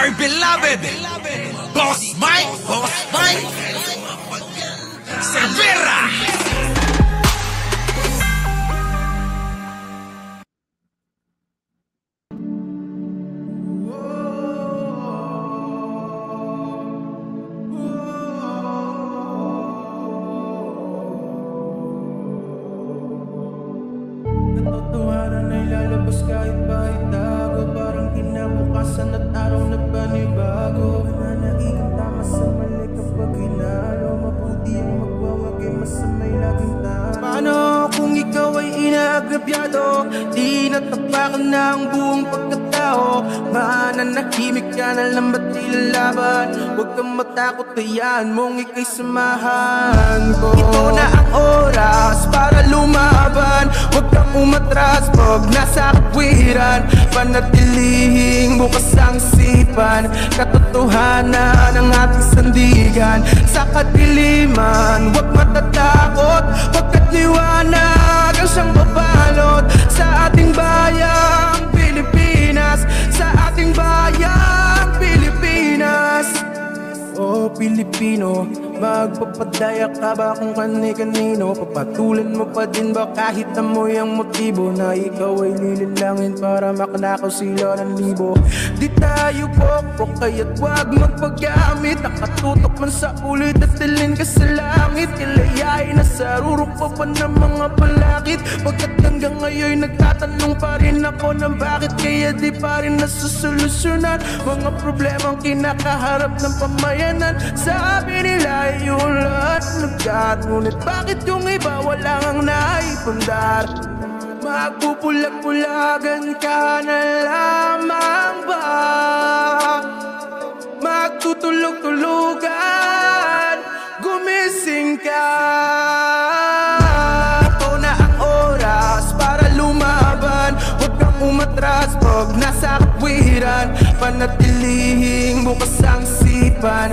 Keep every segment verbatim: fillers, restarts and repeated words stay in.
our beloved Boss Mike, Boss Mike Cervera. Katotohanan ay lalabas kahit bahit tago. Parang kinabukasan at araw na panibago. Nananaig ang tama sa mali kapag hinalo. Mabuti ang magwawagi, masamay laging talo. Paano kung ikaw ay inaagrabyado? Di natapakan na ang buong pagkatao. Mananahimik ka na lang ba't ilalaban? Huwag kang matakot, hayaan mong ika'y samahan ko. Ito na ang oras para lumaban. Huwag kang umatras pag nasa katwiran. Panatilihing bukas ang isipan. Katotohanan ang ating sandigan. Sa kadiliman, huwag matatakot. Pagkat liwanag ang siyang babalot sa ating bayang Pilipinas. Sa ating bayang Pilipinas. Oh Pilipino, magpapadaya ka ba kung kani-kanino? Papatulan mo pa din ba kahit amoy ang motibo na ikaw ay lililangin para makanakaw sila ng libo? Di tayo pokpok kaya't wag magpagamit. Nakatutok man sa ulit at tilin ka sa langit. Ilayain na sa rurok pa pa ng mga palakit. Pagkat hanggang ngayon nagtatanong pa rin ako ng bakit kaya di pa rin nasusolusyonan mga problemang kinakaharap ng pamayanan. Sabi nila yung lahat nagkat, ngunit bakit yung iba walang naipundar? Magpupulag-pulagan ka na lamang ba? Magtutulog-tulugan, gumising ka. Ito na ang oras para lumaban. Huwag kang umatras pag nasa katwiran. Panatilihing bukas ang isipan.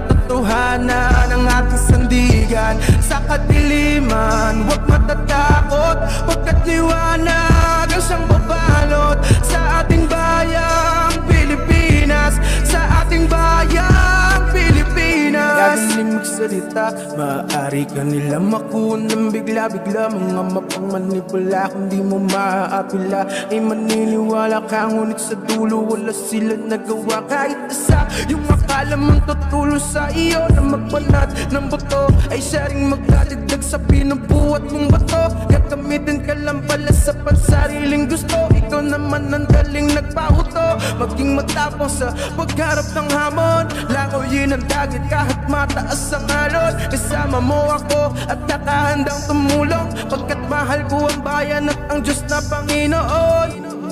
Katotohanan ang ating sandigan. Sa kadiliman, huwag matatakot. Pagkat liwanag ang siyang babalot sa ating bayang Pilipinas. Sa ating bayang Pilipinas. Gagaling magsalita, maaari ka nila makuha ng bigla-bigla. Mga mapangmanipula, kung di mo maaapila ay maniniwala ka, ngunit sa dulo wala sila nagawa kahit isa. Yung akala mong tutulo sa iyo na magbanat ng buto ay siya ring magdadagdag sa pinubuhat mong bato. Gagamitin ka lang pala sa pansariling gusto. Ikaw naman ang daling nagpahuto, maging matapang sa pagharap ng hamon. Langoyin ang dagit kahit mataas ang alon. Kasama mo ako at nakahandang tumulong, pagkat mahal ko ang bayan at ang Diyos na Panginoon.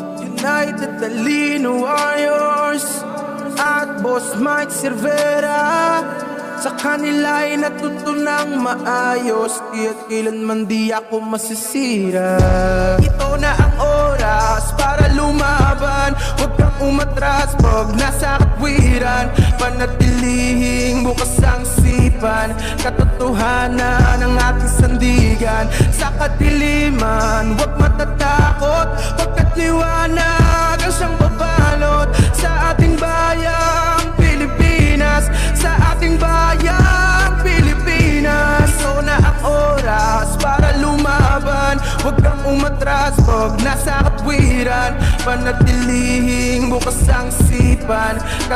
United Talino Warriors at Boss Mike Cervera. Sa kanila ay natutunang maayos, di at kailanman di ako masisira. Ito na ang oras para lumaban. Huwag kang umatras pag nasa katwiran. Panatilihing bukas ang isipan. Katotohanan ang ating sandigan. Sa kadiliman, huwag matatakot. Pagkat liwanag ang siyang babalot sa ating bayang Pilipinas. Sa ating bayang Pilipinas. Ito na ang oras para lumaban. Huwag kang umatras pag nasa katwiran. Panatilihing bukas ang isipan.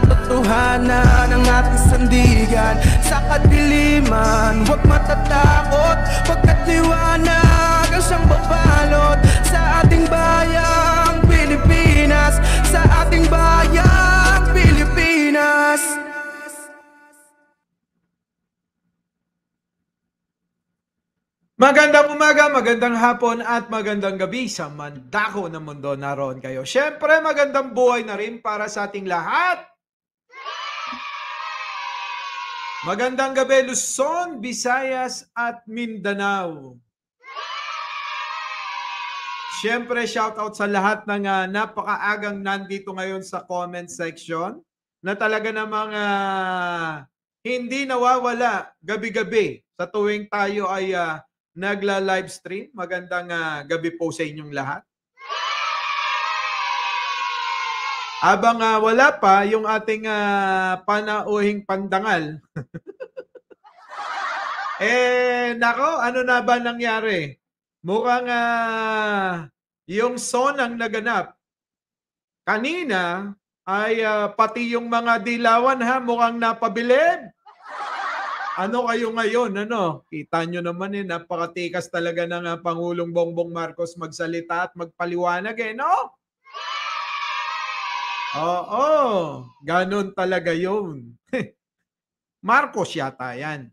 Katotohanan ang ating sandigan. Sa kadiliman, huwag matatakot. Pagkat liwanag ang siyang babalot sa ating bayang Pilipinas. Sa ating bayang Pilipinas. Magandang umaga, magandang hapon at magandang gabi sa mandako ng mundo. Naroon kayo. Siyempre, magandang buhay na rin para sa ating lahat. Magandang gabi, Luzon, Visayas at Mindanao. Siyempre, shoutout sa lahat ng uh, napakaagang nandito ngayon sa comment section na talaga namang uh, hindi nawawala gabi-gabi sa tuwing tayo ay uh, nagla-live stream. Magandang uh, gabi po sa inyong lahat. Habang uh, wala pa yung ating uh, panauhing pandangal. eh, nako, ano na ba nangyari? Mukhang uh, yung sonang naganap kanina ay uh, pati yung mga dilawan ha, mukhang napabilib. Ano kayo ngayon? Ano? Kita nyo naman eh, napakatikas talaga ng uh, Pangulong Bongbong Marcos magsalita at magpaliwanag eh, no? Oo, ganun talaga yun. Marcos yata yan.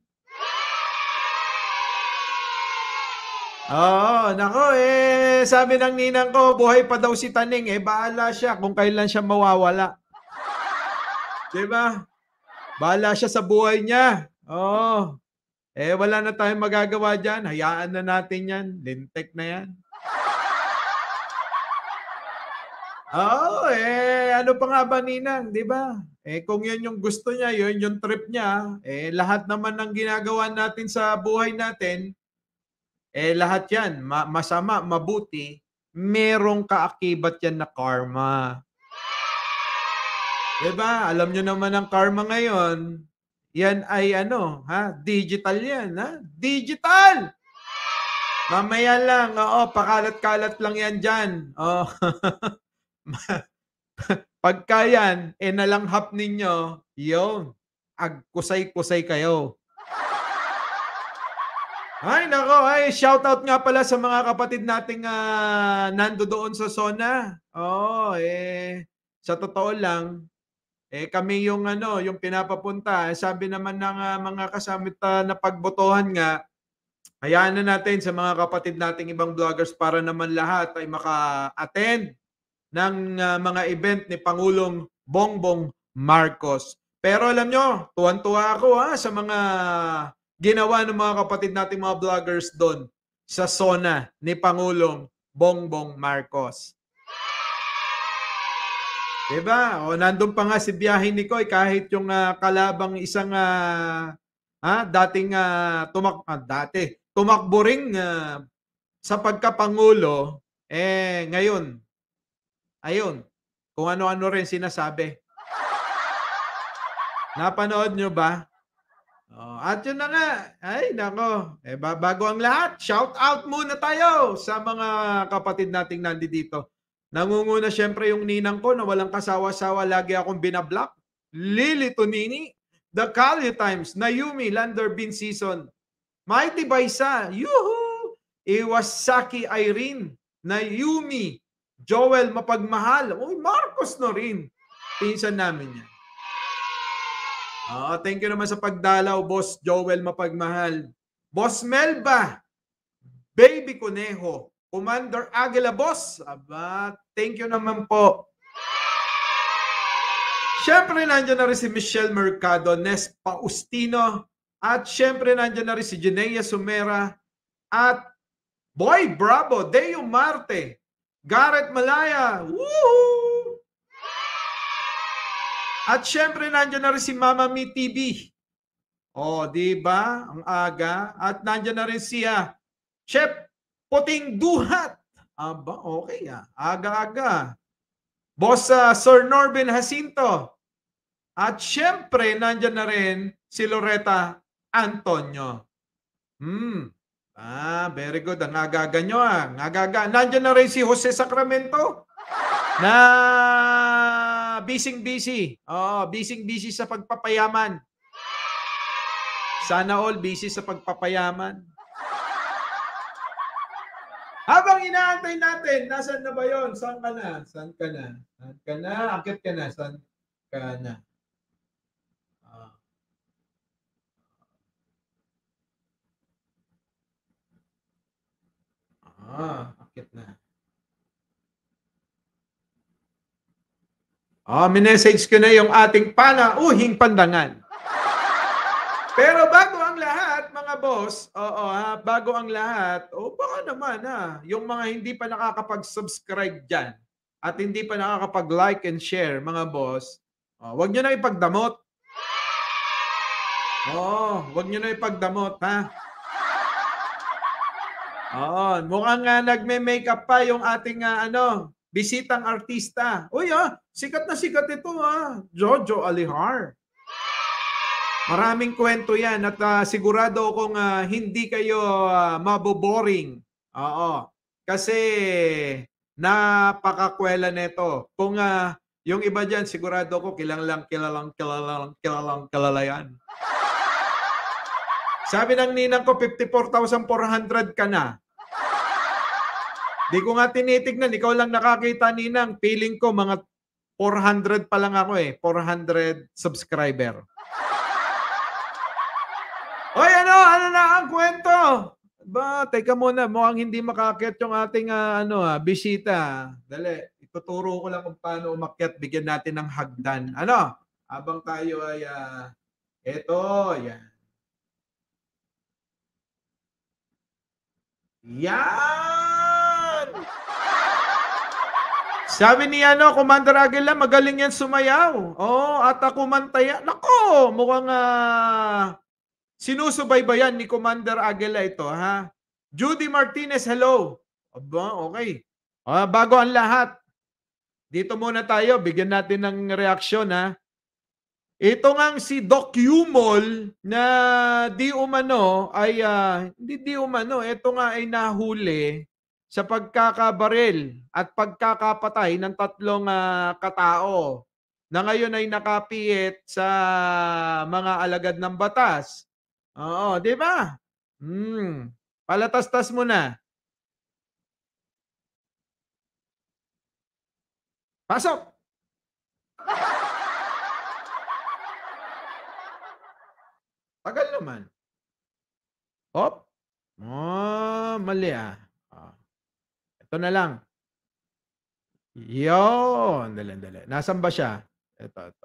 Oo, nako eh, sabi ng ninang ko, buhay pa daw si Taning, eh bahala siya kung kailan siya mawawala. Diba? Bahala siya sa buhay niya. Oo. Eh wala na tayong magagawa dyan, hayaan na natin yan, lintek na yan. Oo, eh ano pa nga ba ninang, 'di ba? Eh kung 'yun yung gusto niya, 'yun yung trip niya, eh lahat naman ng ginagawa natin sa buhay natin, eh lahat 'yan ma masama, mabuti, merong kaakibat 'yan na karma. 'Di ba? Alam niyo naman ang karma ngayon, 'yan ay ano, ha? Digital 'yan, ha? Digital. Mamaya lang, oo, pakalat-kalat lang 'yan diyan. Oh. Pagka yan, eh nalanghap ninyo, yun, agkusay-kusay kayo. Ay, nako, ay, shoutout nga pala sa mga kapatid nating uh, nando doon sa zona. Oo, eh, sa totoo lang, eh kami yung ano, yung pinapapunta. Eh, sabi naman ng uh, mga kasamit uh, na pagbotohan nga, hayaan na natin sa mga kapatid nating ibang vloggers para naman lahat ay maka-attend ng uh, mga event ni Pangulong Bongbong Marcos. Pero alam nyo, tuwan-tuwa ako ha, sa mga ginawa ng mga kapatid nating mga vloggers doon sa zona ni Pangulong Bongbong Marcos. Diba? O nandun pa nga si Biyahe ni Koy kahit yung uh, kalabang isang uh, ha, dating uh, tumak ah, dati tumakbo ring uh, sa pagkapangulo, eh ngayon ayun, kung ano-ano rin sinasabi. Napanood nyo ba? Oh, at yun na nga, ay nako, eh, bago ang lahat, shout out muna tayo sa mga kapatid nating nandito. Nangunguna syempre yung ninang ko na walang kasawa-sawa, lagi akong binablock. Lily Tonini, The Calio Times, Nayumi, Lander Bin Season, Mighty Baisa, yuhu! Iwasaki Irene, Nayumi, Joel Mapagmahal. Uy, Marcos na rin. Pinsan namin yan. Oh, thank you naman sa pagdalaw, Boss Joel Mapagmahal. Boss Melba, Baby Conejo, Commander Aguila, Boss. Aba, thank you naman po. Siyempre, nandiyan na rin si Michelle Mercado, Nes Paustino, at siyempre, nandiyan na rin si Jenea Sumera, at Boy Bravo, Deo Marte, Garrett Malaya. Woohoo! At syempre nandiyan na rin si Mama Mi T V. Oh, di ba? Ang aga. At nandiyan na rin siya, Chef Puting Duhat. Aba, okay ah. Aga-aga. Boss uh, Sir Norbin Jacinto. At syempre nandiyan na rin si Loretta Antonio. Hmm. Ah, very good. Ang agaga nyo ah. Ang agaga. Nandiyan na rin si Jose Sacramento na bising-busy. Oo, bising-busy sa pagpapayaman. Sana all busy sa pagpapayaman. Habang inaantay natin, nasan na ba yon? Saan ka na? Saan ka na? Saan ka na? Akit ka na? Saan ka na? Ah, akit na. Ah, minessage ko na yung ating panauhing pandangan. Pero bago ang lahat, mga boss, oo ha, bago ang lahat, o oh, baka naman ha, yung mga hindi pa nakakapag-subscribe dyan at hindi pa nakakapag-like and share, mga boss, oh, wag nyo na ipagdamot. Oo, wag nyo na ipagdamot ha. Oo, mukhang uh, nagme-makeup pa yung ating uh, ano, bisitang artista. Uy, oh, Sikat na sikat ito ha. Jojo Alihar. Maraming kwento yan at uh, sigurado akong uh, hindi kayo uh, maboboring. Oo. Kasi napakakwela nito. Kung uh, yung iba dyan, sigurado ko kilalang, kilalang, kilalang, kilalang, kilala yan. Sabi ng ninang ko, fifty-four thousand four hundred ka na. Di ko nga tinitignan. Ikaw lang nakakita, ninang. Feeling ko mga four hundred pa lang ako eh. four hundred subscriber. Oy, ano? Ano na ang kwento? Ba, teka muna. Mukhang hindi makakit yung ating uh, ano, uh, bisita. Dali. Ituturo ko lang kung paano umakyat. Bigyan natin ng hagdan. Ano? Habang tayo ay... Uh, eto. Yan. Yan! Sabi ni ano, Commander Aguila, magaling yan sumayaw. Oo, at ako mantaya. Nako, mukhang uh, sinusubaybayan ni Commander Aguila ito, ha? Judy Martinez, hello. Aba, okay. Uh, bago ang lahat, dito muna tayo, bigyan natin ng reaksyon, ha? Ito ngang si Doc Yumol na di umano ay, uh, hindi di umano, ito nga ay nahuli sa pagkakabaril at pagkakapatay ng tatlong uh, katao na ngayon ay nakapiyit sa mga alagad ng batas. Oo, di ba? Hmm, palatastas mo na. Pasok! Tagal naman. Hop. Oh, mali ah. Oh. Ito na lang. Yon. Dali, dali. Nasaan ba siya? Ito, ito.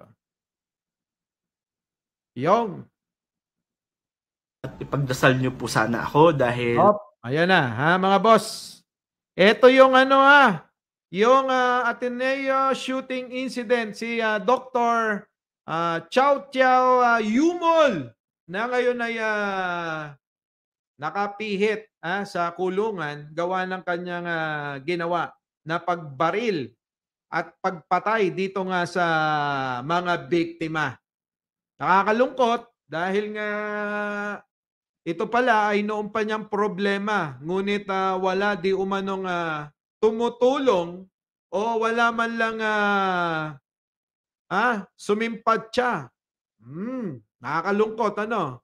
Yung. At ipagdasal niyo po sana ako dahil... Hop. Ayan na, ha, mga boss. Ito yung ano ha. Yung uh, Ateneo shooting incident. Si uh, Doctor uh, Chow Chow uh, Yumol na ngayon ay uh, nakapihit ah, sa kulungan gawa ng kanyang uh, ginawa na pagbaril at pagpatay dito nga sa mga biktima. Nakakalungkot dahil nga ito pala ay noon pa niyang problema, ngunit uh, wala di umanong uh, tumutulong o wala man lang uh, ah, sumimpad siya. Hmm. Nakakalungkot, ano?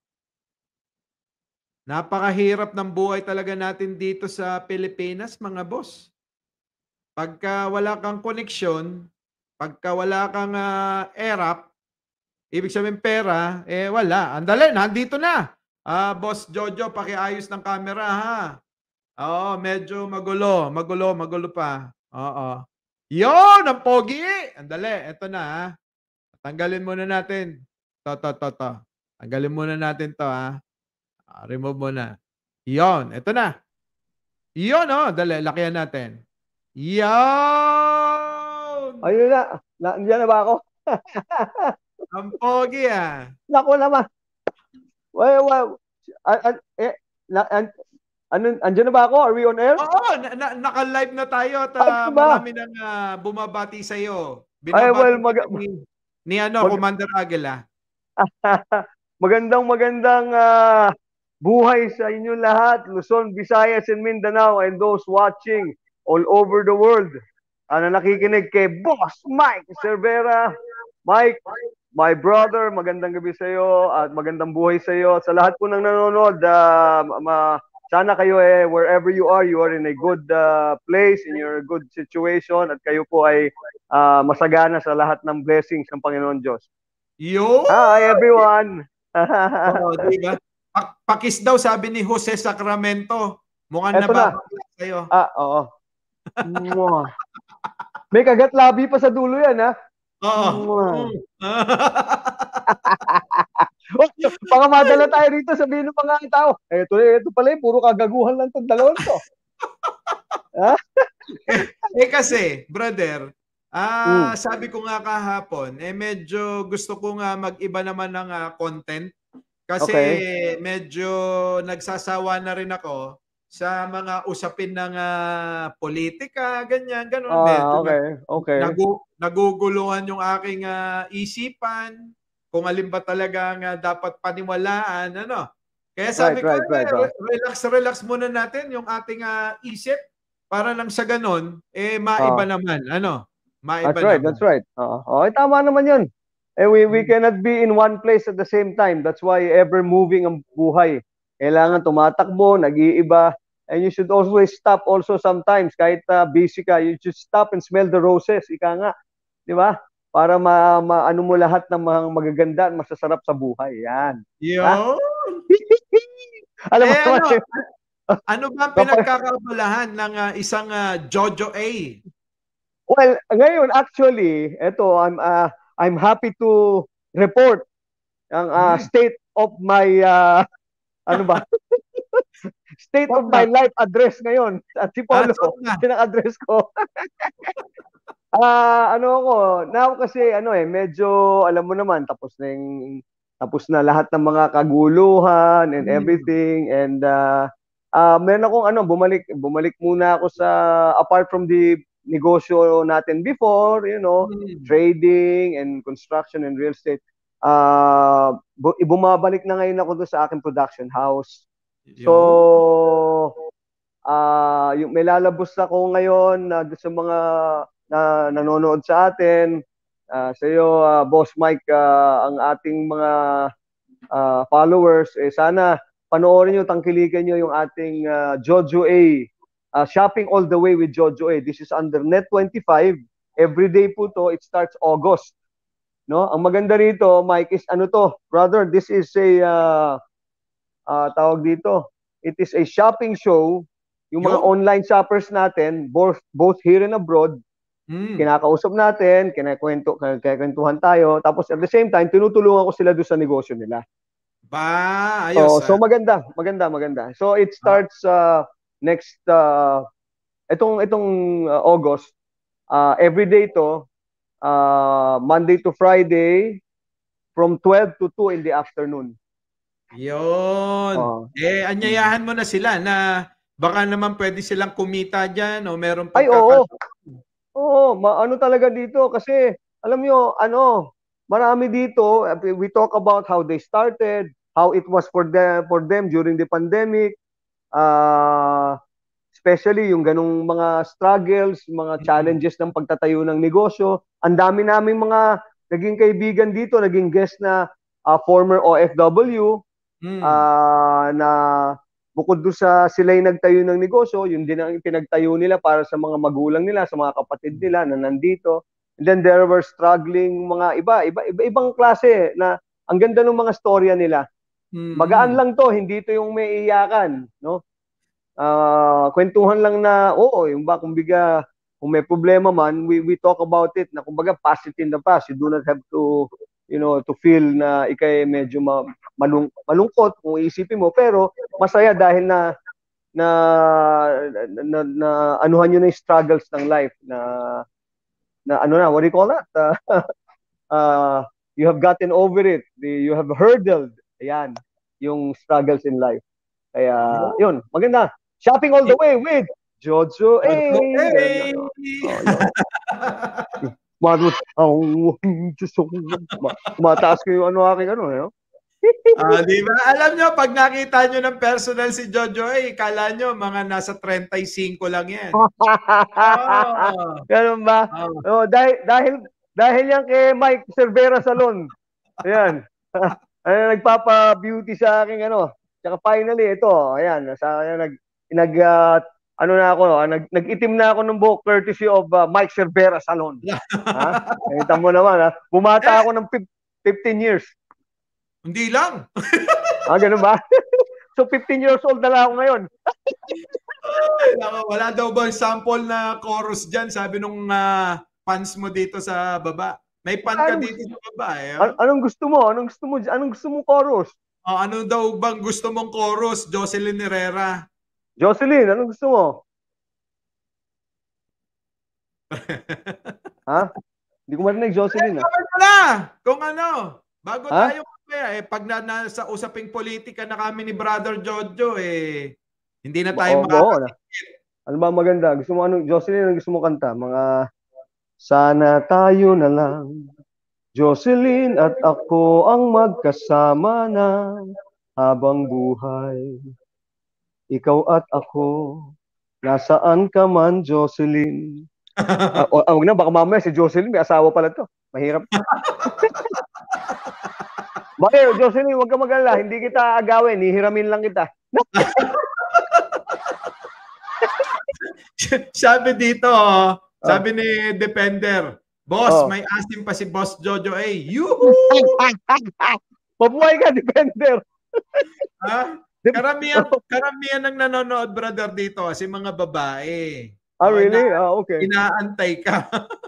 Napakahirap ng buhay talaga natin dito sa Pilipinas, mga boss. Pagka wala kang koneksyon, pagka wala kang uh, E R A P, ibig sabihin pera, eh wala. Andali, nandito na. Ah, Boss Jojo, pakiayos ng camera, ha? Oo, medyo magulo. Magulo, magulo pa. Oo. Yon, ang pogi! Andali, eto na, ha? Tanggalin muna natin. To, to, to, to. Tanggalin muna natin to, ha. Uh, remove muna. Yon, ito na. Yon, oh. Dali, lakihan natin. Yon! Ayun na. Nandiyan na ba ako? Ang pogi, ah. Naku naman. Well, well, an, an, eh, na, an, ano, andyan na ba ako? Are we on air? Oo, na, na, naka-live na tayo at uh, marami nang uh, bumabati sa'yo. Ay, well, mag ni, ni ano, mag Commander Aguila. magandang magandang uh, buhay sa inyo lahat, Luzon, Visayas, and Mindanao, and those watching all over the world. Ano nakikinig kay Boss Mike Cervera. Mike, my brother, magandang gabi sa iyo at magandang buhay sa iyo. Sa lahat po ng nanonood, uh, ma sana kayo eh, wherever you are, you are in a good uh, place, in your good situation, at kayo po ay uh, masagana sa lahat ng blessings ng Panginoon Diyos. Yo! Hi, everyone! Oo, diba? Pakis daw, sabi ni Jose Sacramento. Mukhang Eto nababakla sa'yo. Ah, oo. May kagat labi pa sa dulo yan, ha? Oo. Baka madala tayo rito, sabihin ng mga tao, eto, eto pala, puro kagaguhan lang itong dalawang to. eh, eh kasi, brother, ah, mm. sabi ko nga kahapon, eh medyo gusto ko nga mag-iba naman ng uh, content kasi okay. medyo nagsasawa na rin ako sa mga usapin ng ah, politika, ganyan, ganun. Ah, Medyo okay, okay. Nagu naguguluhan yung aking ah, isipan kung alin ba talaga ang ah, dapat paniwalaan, ano. Kaya sabi Right, ko, right, right, eh, oh. re- relax, relax muna natin yung ating ah, isip para lang sa ganon, eh, maiba Ah. naman, ano, That's maiba right, naman. that's right. Oo. Oh, tama naman 'yun. Eh we we Hmm. cannot be in one place at the same time. That's why ever moving ang buhay. Kailangan tumatakbo, nag-iiba, and you should always stop also sometimes kahit uh, busy ka, you should stop and smell the roses, ika nga, 'di ba? Para ma, ma ano mo lahat ng mga magaganda at masasarap sa buhay. Yan. Ha? Yun. Alam mo Eh, naman, ano, ano ba ang kapag- pinagkakabalahan ng ah, isang ah, Jojo A? well, ngayon actually, eto I'm uh, I'm happy to report ang uh, Hmm. state of my uh, ano ba? State of my life address ngayon. At si Ah, Polo, saan na? pinaka-address ko. Ah, ano ako, now kasi ano eh, medyo alam mo naman tapos na yung tapos na lahat ng mga kaguluhan and Hmm. everything, and uh, ah meron akong ano, bumalik bumalik muna ako sa, apart from the negosyo natin before, you know, Hmm. trading and construction and real estate. Ah, bu- bumabalik na ngayon ako doon sa aking production house. Yun. So, ah yung may lalabos ako ngayon na doon sa mga na nanonood sa atin, ah sa iyo, ah, Boss Mike, ah, ang ating mga ah, followers, eh sana panoorin niyo, tangkilikan niyo yung ating ah, Jojo A, ah, Shopping All the Way with Jojo A. This is under Net twenty-five. Every day po to, it starts August. No? Ang maganda rito, Mike, is ano to, brother, this is a uh, uh, tawag dito. It is a shopping show. Yung mga Yo. online shoppers natin, both both here and abroad, Hmm. kinakausap natin, kinakwento, kinakwentuhan tayo. Tapos at the same time, tinutulungan ko sila doon sa negosyo nila. Ba, Oh, ayos. so ah. maganda, maganda, maganda. So it starts uh, next uh, itong itong uh, August. Uh, every day to, uh, Monday to Friday from twelve to two in the afternoon. Yun. Oh. Eh, anyayahan mo na sila na baka naman pwede silang kumita dyan o meron Ay, pagkaka- oo. Oo, maano talaga dito kasi alam niyo, ano, marami dito, we talk about how they started, how it was for them for them during the pandemic. Uh, especially yung ganung mga struggles, mga challenges ng pagtatayo ng negosyo. Ang dami naming mga naging kaibigan dito, naging guest na uh, former O F W, Hmm. uh, na bukod doon sa sila yung nagtayo ng negosyo, yun din ang pinagtayo nila para sa mga magulang nila, sa mga kapatid nila na nandito. And then there were struggling mga iba, iba, iba ibang klase na ang ganda ng mga storya nila. Hmm. Magaan lang to, hindi to yung may iyakan, no? Ah, kwentuhan lang na, oo, yung ba, kumbaga, kung may problema man, we we talk about it na kumbaga pass it in the past. You do not have to, you know, to feel na ikay medyo ma, malung, malungkot kung iisipin mo, pero masaya dahil na na na, na, na anuhan nyo na yung struggles ng life na na ano na, what do you call that? Uh, uh, you have gotten over it. The, you have hurdled. Ayan, yung struggles in life. Kaya, yun, maganda. Shopping all the way with Jojo A. Jojo A. Ganun, oh, yun. Madut, oh, just so, tumataas ko yung ano aking ano, eh. Ah, di ba? Alam nyo, pag nakita nyo ng personal si Jojo A, kala nyo mga nasa thirty-five lang yan. Oh. Ganun ba? Oh. Oh, dahil dahil dahil yan kay Mike Cervera Salon. Ayan. Ano, nagpapa-beauty sa akin ano. Tsaka finally ito, ayan, sa ayan, nag nag uh, ano na ako, nag nag-itim na ako ng buhok courtesy of uh, Mike Cervera Salon. Ha? Kita mo naman ha. Bumata ako ng fifteen years. Hindi lang. Ah, ganun ba? So fifteen years old na lang ako ngayon. Ay, nako, wala daw ba sample na chorus dyan? Sabi nung uh, fans mo dito sa baba. May fan ka Anong- dito sa baba. Eh, An- anong gusto mo? Anong gusto mo? Anong gusto mo chorus? oh, ano daw bang gusto mong chorus? Jocelyn Herrera. Jocelyn, anong gusto mo? Ha? Hindi ko marinig, Jocelyn. Ah. Sabi mo na kung ano. Bago Ha? tayo kaya, eh, pag na, nasa usaping politika na kami ni Brother Jojo, eh, Hindi na tayo Oo, oo, makaka- na. Ano ba maganda? Gusto mo ano, Jocelyn, ano gusto mo kanta? Mga sana tayo na lang. Jocelyn at ako ang magkasama na habang buhay. Ikaw at ako, nasaan ka man, Jocelyn? Ah, o- ah, wag na, baka mamaya si Jocelyn, may asawa pala to. Mahirap. Bakit, Jocelyn, wag ka mag-alala. Hindi kita agawin, hihiramin lang kita. Sabi dito, oh, sabi ni Defender, Boss, Oh. may asim pa si Boss Jojo A. Yuhu! Mabuhay ka, Defender. Ha? Karamihan, karamihan ng nanonood, brother, dito kasi mga babae. Ah, Oh, really? ina- Ah, okay. Inaantay ka.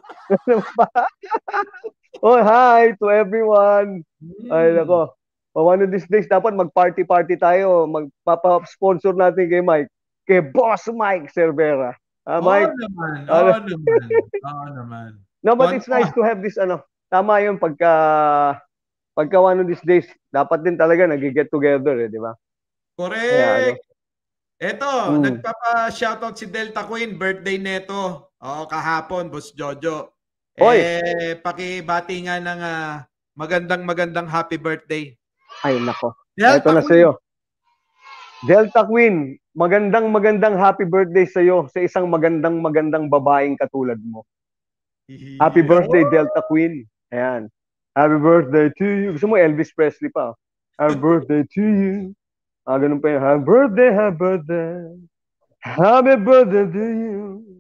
Oh, hi to everyone. Ay, Hmm. nako. Oh, one of these days, dapat mag-party-party tayo. Magpapa-sponsor natin kay Mike. Kay Boss Mike Cervera. Ah, Oo Mike? naman. Ano? Oo naman. Oo naman. No, but it's Kontra. nice to have this, ano, tama yun, pagka, pagka one of these days, dapat din talaga nag-get together, eh, di ba? Kaya, ano, Correct. Eto, Hmm. nagpapa-shoutout si Delta Queen, birthday neto. Oo, kahapon, Boss Jojo. Hoy! Eh, pakibati nga ng ah, magandang magandang happy birthday. Ay, nako. Delta Ito na Queen. sa'yo. Delta Queen, magandang magandang happy birthday sa'yo sa isang magandang magandang babaeng katulad mo. Happy birthday, Delta Queen. Ayan. Happy birthday to you. Gusto mo Elvis Presley pa. Oh. Happy birthday to you. Ah, ganun pa yun. Happy birthday, happy birthday. Happy birthday to you.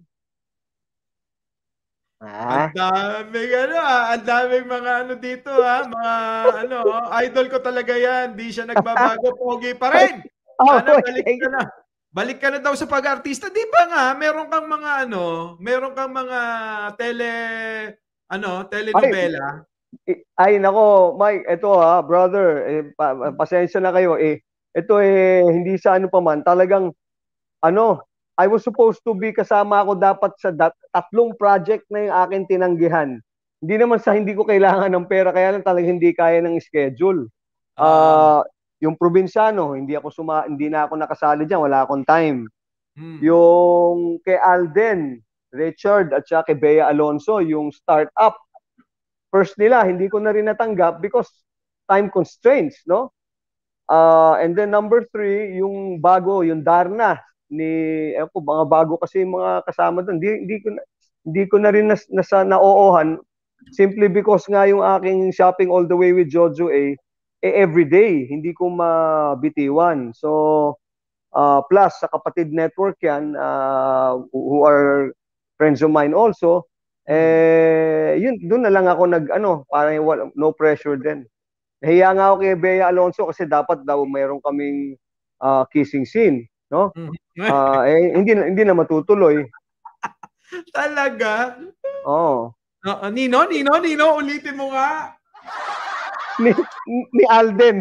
Ah, Ang daming ano ah, ang daming mga ano dito ah, mga ano, oh, idol ko talaga yan. Di siya nagbabago, pogi pa rin. oh, Sana balik thank ka na. Balik ka na daw sa pag-artista. Di ba nga, meron kang mga ano, meron kang mga tele, ano, telenovela. I- Ay, nako, Mike, ito ha, brother, eh, pa- pa- pasensya na kayo. Eh, ito eh, hindi sa ano pa man, talagang, ano, I was supposed to be kasama ako dapat sa dat- tatlong project na yung akin tinanggihan. Hindi naman sa hindi ko kailangan ng pera, kaya lang talagang hindi kaya ng schedule. Ah, yung probinsyano, hindi ako suma, hindi na ako nakasali diyan, wala akong time. Hmm. Yung kay Alden, Richard at saka kay Bea Alonso, yung startup. First nila, hindi ko na rin natanggap because time constraints, no? Uh, and then number three, yung bago, yung Darna ni, eh ko, mga bago kasi yung mga kasama doon. Hindi, hindi ko na, hindi ko na rin nas, nasa naoohan simply because nga yung aking shopping all the way with Jojo eh, eh every day, hindi ko mabitiwan. So, uh, plus sa kapatid network yan, uh, who are friends of mine also, eh, yun, doon na lang ako nag, ano, parang wala- no pressure din. Nahiya nga ako kay Bea Alonso kasi dapat daw mayroon kaming ah, kissing scene, no? Hmm. Ah, eh, hindi, na- hindi na matutuloy. Talaga? Oo. Oo, Nino, Nino, Nino, ulitin mo nga. Ni, ni Alden.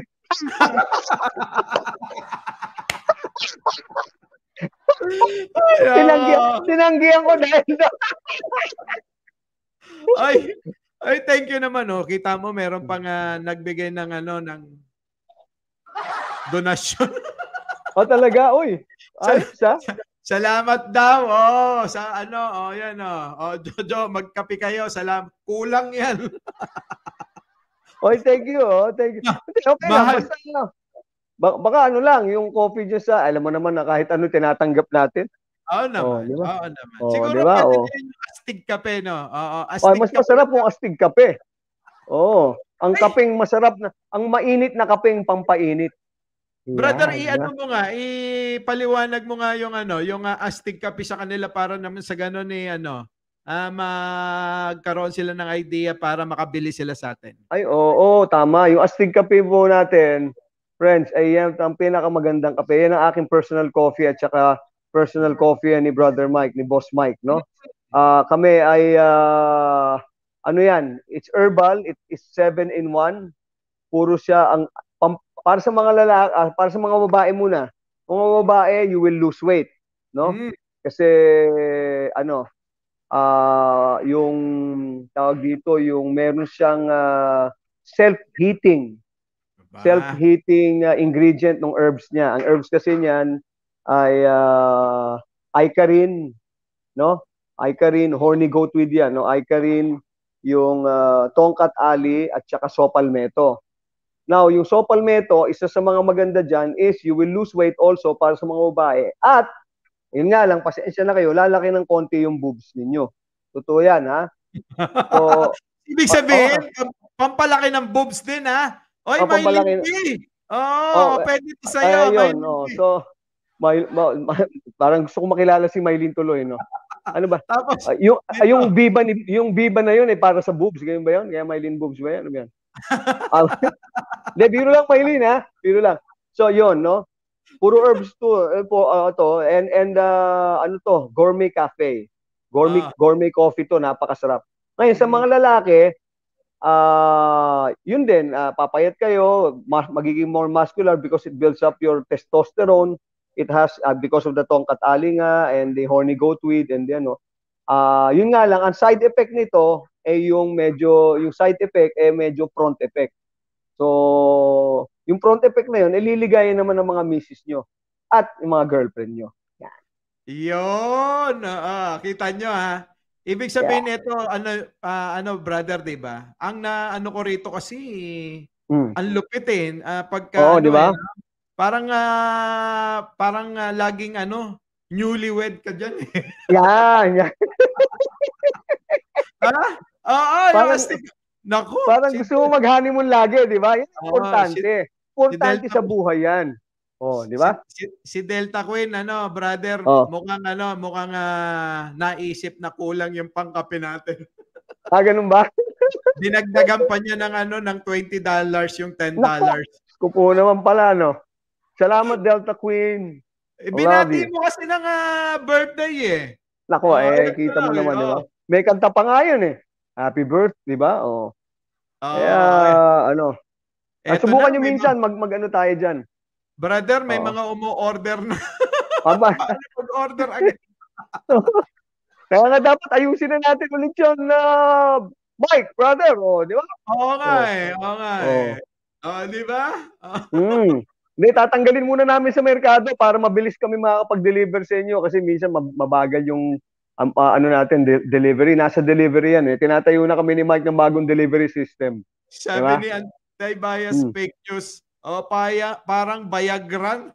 Tinanggihan, tinanggihan ko dahil doon. Ay, ay thank you naman oh. Kita mo meron pang ah, nagbigay ng ano ng donasyon. O talaga, uy. Ayos ha? Salamat daw. Oh, sa ano, oh, yan oh. Oh, Jojo, magkape kayo. Salamat. Kulang 'yan. Oy, thank you. Oh, thank you. Hindi, okay lang. Mahal. Basta ano. Ba- baka ano lang, yung coffee dyan sa, alam mo naman na kahit ano tinatanggap natin. Oo naman. di ba? Oo naman. Oh, Siguro di ba? pwede Oh. din yung astig kape, no? Oo, Ay, astig mas kape. masarap yung astig kape. Oo. Ang kapeng masarap na, ang mainit na kapeng pampainit. Brother, Yan, i-ano diba? mo nga, ipaliwanag mo nga yung ano, yung uh, astig kape sa kanila para naman sa ganun ni ano, ah, magkaroon sila ng idea para makabili sila sa atin. Ay, oo, oo, tama. Yung astig kape po natin, friends, ay yan ang pinakamagandang kape. Yan ang aking personal coffee at saka personal coffee ni Brother Mike, ni Boss Mike, no? Ah, kami ay, ah, ano yan, it's herbal, it is seven in one. Puro siya ang, pam, para sa mga lalaki, ah, para sa mga babae muna. Kung mga babae, you will lose weight, no? Mm. Kasi, ano, ah, yung tawag dito, yung meron siyang ah, self-heating Ba? self-heating uh, ingredient ng herbs niya. Ang herbs kasi niyan, ay uh, Icarin, no? Icarin, horny goatweed yan, no? Icarin, yung uh, tongkat ali at saka sopalmeto. Now, yung sopalmeto, isa sa mga maganda dyan is you will lose weight also para sa mga babae. At, yun nga lang, pasensya na kayo, lalaki ng konti yung boobs ninyo. Totoo yan, ha? So, ibig sabihin, oh, pampalaki ng boobs din, ha? Oy, oh, may lipi! Oh, oh, pwede ito sa'yo. Ay, yun, oh. So, may, ma, ma, parang gusto ko makilala si Maylin tuloy, no? Ano ba? Tapos, uh, yung, uh, yung biba ni, yung biba na yun eh para sa boobs, ganyan ba yun? Kaya Maylin boobs ba yan? Ano ba yan? De, biro lang Maylin, ha? Biro lang. So, yun, no? Puro herbs to, uh, po, uh, to and and uh, ano to, gourmet cafe. Gourmet ah. gourmet coffee to, napakasarap. Ngayon sa mga lalaki, uh, yun din, uh, papayat kayo, mas, magiging more muscular because it builds up your testosterone. It has uh, because of the tongkat ali nga and the horny goatweed and the ano. Uh, yun nga lang, ang side effect nito ay eh, yung medyo yung side effect eh medyo front effect. So, yung front effect na yun, ililigayan naman ng mga misis nyo at yung mga girlfriend nyo. Yan. Yun! Uh, kita nyo, ha? Ibig sabihin yeah. Ito, ano, uh, ano brother, diba? Ang na, ano ko rito kasi, mm. ang lupitin. Uh, pagka, oo, ano, diba? Eh, parang, uh, parang uh, laging, ano, newlywed ka dyan, eh. Yan, yan. Ha? Oo, parang, yung naku, parang si gusto mo mag-honeymoon lagi, di ba? Yan importante. Oh, si, importante si sa buhay yan. Oh, di ba? Si, si, si Delta Queen, ano, brother, oh. mukhang ano, mukhang uh, naisip na kulang yung pangkape natin. Ah, ganun ba? Dinagdagan pa niya ng ano, ng twenty dollars yung ten dollars. Kupo naman pala, no? Salamat, Delta Queen. Eh, binati mo kasi ng uh, birthday, eh. Nako, oh, eh, kita mo naman, oh. Di ba? May kanta pa nga yun, eh. Happy birthday, di ba? Oh. Oh, kaya, eh. ano, at subukan nyo minsan, mag, mag ano tayo dyan. Brother, may oh. mga umu-order na. Aba. Mag-order agad. Kaya nga dapat ayusin na natin ulit yun na uh, Mike, brother. Oh, di ba? Oo nga oh. eh. Oo nga oh. eh. Oh, di ba? Oh. Hmm. Hindi, tatanggalin muna namin sa merkado para mabilis kami makakapag-deliver sa inyo kasi minsan mabagal yung Um, uh, ano natin, de- delivery. Nasa delivery yan eh. Tinatayo na kami ni Mike ng bagong delivery system. Sabi diba? Ni Anti-Bias hmm. Fake News, oh, paya, parang Viagra.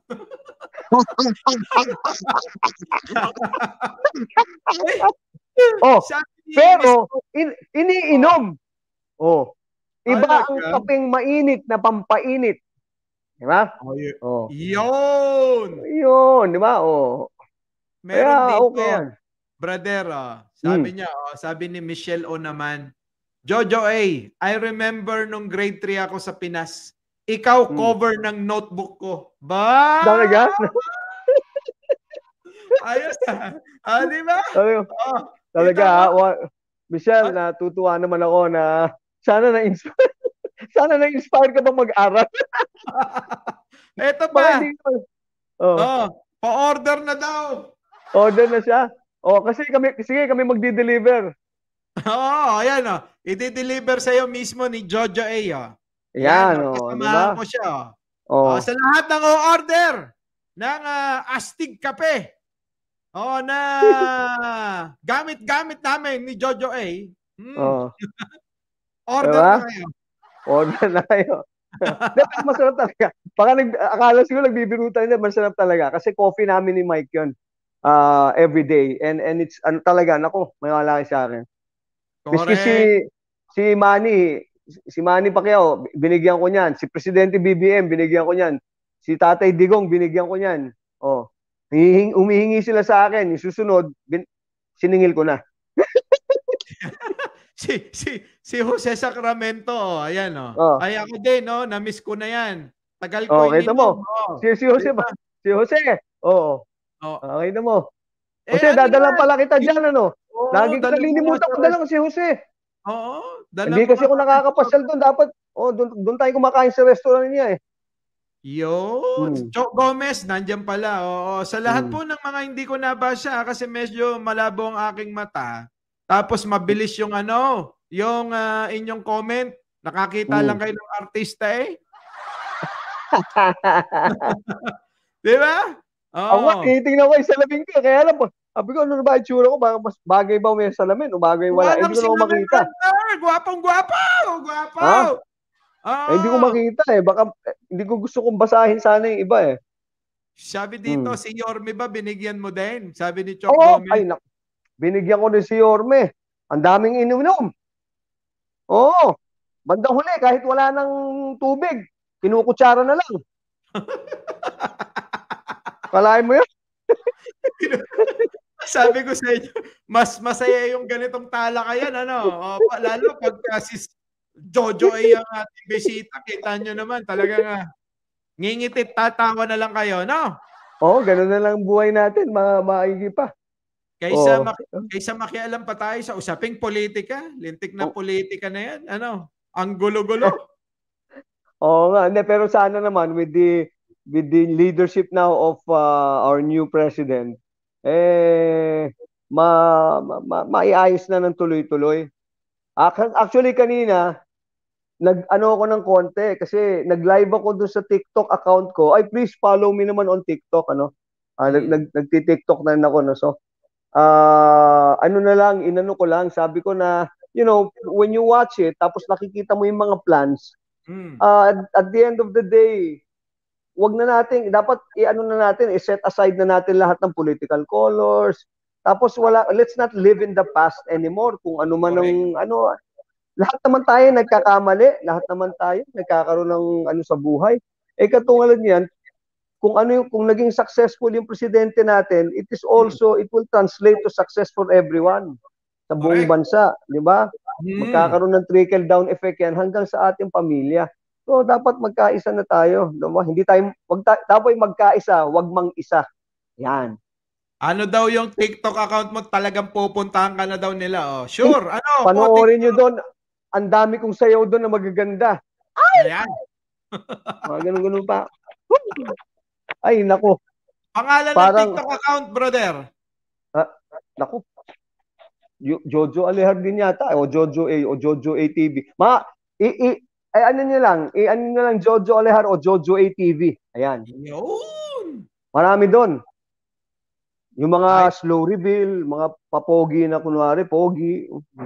oh, pero in, iniinom. Oh. Iba ang kapeng mainit na pampainit. Di ba? Oh, y- oh. Yun! Yun, di ba? Oh. Meron kaya, dito. Okay yan. Brother, oh, sabi hmm. niya, oh, sabi ni Michelle O naman, Jojo A, I remember nung grade three ako sa Pinas. Ikaw hmm. cover ng notebook ko. Ba? Talaga? Ayos ah. Ah, di ba? Oh, talaga, ah, Michelle, ah, natutuwa naman ako na sana na-inspire. Sana na-inspire ka ba mag-aral? Eto pa. Oh. oh, pa-order na daw. Order na siya. Oh, kasi kami sige kami magdi-deliver. Oo, oh, ayan oh. I-deliver sa iyo mismo ni Jojo A. Oh. Ayan, oh, diba? Mo siya. Oh. Oh, sa lahat ng order ng uh, Astig Kape. Oh, na gamit-gamit namin ni Jojo A. Hmm. Oh. Order diba? na kayo. Order na kayo. Masarap talaga. Baka nag, akala siguro nagbibiro tayo na masarap talaga. Kasi coffee namin ni Mike yun. Uh, every day and and it's ano talaga nako may malaki sa akin. Miski si si Manny si Manny Pacquiao binigyan ko niyan, si Presidente B B M binigyan ko niyan, si Tatay Digong binigyan ko niyan. Oh, hihing, umihingi sila sa akin, yung susunod bin, siningil ko na. si si si Jose Sacramento, oh, ayan oh. oh. Ay ako din no, na-miss ko na yan. Tagal ko oh, kita mo. Oh. Si si Jose ba? Si Jose. Oo. Oh. Okay na mo. Kasi eh, dadala pala kita dyan, ano? Oh, laging kalilimutan ko na lang si Jose. Oo. Hindi kasi ako nakakapasyal doon. Dapat, oh, doon, doon tayo kumakain sa restaurant niya eh. Yun. Hmm. Choc Gomez, nandyan pala. Oo. Sa lahat hmm. po ng mga hindi ko nabasa kasi medyo malabo ang aking mata. Tapos mabilis yung ano, yung uh, inyong comment. Nakakita hmm. lang kayo ng artista eh. Di ba? Ako nga, Oo. tinitingnan ko yung salamin ko. Kaya alam mo, sabi ko, ano na ba yung tsura ko? Baka mas bagay ba may salamin o bagay wala? Eh, Walang hindi ko na ako salamin, makita. brother. Gwapong-gwapo. Gwapo. Ha? Oo. Eh, hindi ko makita eh. Baka, eh, hindi ko gusto kong basahin sana yung iba eh. Sabi dito, Hmm. si Yorme ba binigyan mo din? Sabi ni Chok Oo, Gomez. ay, nak binigyan ko din si Yorme. Ang daming ininom. Oo. Bandang huli, kahit wala ng tubig, kinukutsara na lang. Kalahin mo yun? Sabi ko sa inyo, mas masaya yung ganitong talakayan, ano? O, pa- lalo pagka si Jojo ay ang ating bisita, kita nyo naman, talagang uh, ngingitit, tatawa na lang kayo, no? Oo, ganun na lang ang buhay natin. Ma maigi pa. Kaysa, Oo. mak kaysa makialam pa tayo sa usaping politika, lintik na Oh. politika na yan, ano? Ang gulo-gulo. Oo nga, hindi, pero sana naman with the with the leadership now of uh, our new president, eh ma, ma, ma maiayos na ng tuloy-tuloy. Ac- Actually kanina, nag-ano ako ng konti kasi nag-live ako doon sa TikTok account ko. Ay, please follow me naman on TikTok, ano. Ah, nag, Hmm. nag nagti-TikTok na rin ako, no. So, ah ano na lang, inano ko lang, sabi ko na, you know, when you watch it, tapos nakikita mo yung mga plans, Hmm. uh, at, at the end of the day, wag na natin, dapat i-ano na natin, i-set aside na natin lahat ng political colors. Tapos wala, let's not live in the past anymore. Kung ano man ang, ano, lahat naman tayo nagkakamali, lahat naman tayo nagkakaroon ng ano sa buhay. Eh katulad niyan, kung ano yung, kung naging successful yung presidente natin, it is also, it will translate to success for everyone sa buong Correct. bansa, di ba? Hmm. Magkakaroon ng trickle down effect yan hanggang sa ating pamilya. So dapat magkaisa na tayo, diba? Hindi tayo wag ta, dapat magkaisa, wag mang isa. Yan. Ano daw yung TikTok account mo, talagang pupuntahan ka na daw nila. Oh, Eh, sure. Ano? panoorin nyo doon. Ang dami kong sayaw doon na magaganda. Ayan. Mga ganun-ganun pa. Ay, nako. Pangalan ng Parang, TikTok account, brother. ah, nako. Jo- Jojo Alehar din yata o Jojo A o Jojo A T V. Ma, i, i ay ano niyo lang, i ano niyo lang Jojo Alehar o Jojo A T V. Ayan. Yun. Marami doon. Yung mga Ay. slow reveal, mga papogi na kunwari, pogi.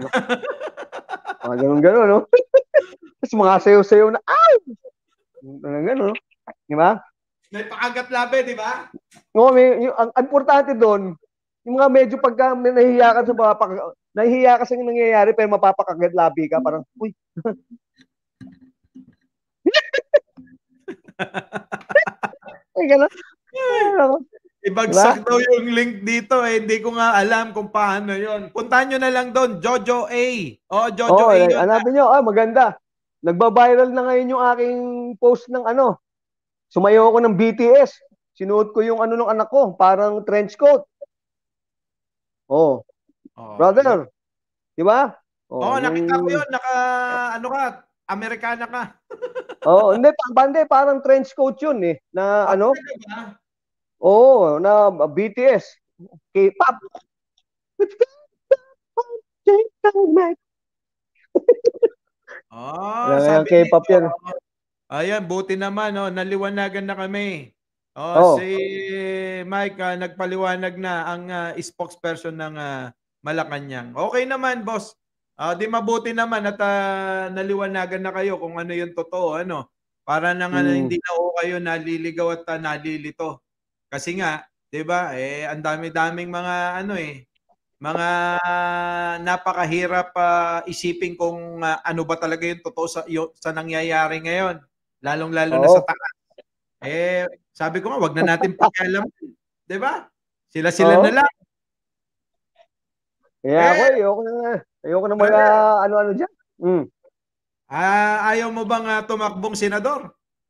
Mga ganun-ganun, no? Tapos mga sayo-sayo na, ay! Ganun, ganun, no? Di ba? May pakagat labi, di ba? No, may, yung, ang, ang importante doon, yung mga medyo pagka may nahihiya ka sa mga pag, nahihiya ka sa nangyayari pero mapapakagat labi ka, parang, uy. Ay, ganun. Ay, ako. Ibagsak daw yung link dito eh. Hindi ko nga alam kung paano yun. Puntahan nyo na lang doon. Jojo A. O, Jojo Oo, A yun. hanapin nyo, ah, maganda. Nagba-viral na ngayon yung aking post ng ano. Sumayaw ako ng B T S. Sinuot ko yung ano ng anak ko, parang trench coat. Oh, Oh, brother. Di ba? Oo, oh, yung... nakita ko yun. Naka, ano ka, Amerikana ka. Oo, oh, hindi, bande, parang trench coat yun eh. Na Ah, ano? talaga? Oo, oh, na B T S. K-pop. Oh, Ayan, sabi K-pop dito. yan. Ayan, buti naman, oh, naliwanagan na kami. Oh, Oh. si Mike, ah, nagpaliwanag na ang ah, spokesperson ng ah, Malacanang. Okay naman, boss. Ah, di mabuti naman at ah, naliwanagan na kayo kung ano yung totoo, ano? Para na nga na Mm. hindi na ho kayo naliligaw at ah, nalilito. Kasi nga, 'di ba? Eh ang dami-daming mga ano eh, mga napakahirap ah, isipin kung ah, ano ba talaga yung totoo sa yung, sa nangyayari ngayon, lalong-lalo na Oo. sa taas. Eh sabi ko nga, wag na natin pakialam, 'di ba? Sila-sila Oo. na lang. Kaya ako, Eh, ayoko na, ayoko na mga brother, ano-ano dyan. Mm. ah, ayaw mo bang ah, tumakbong senador?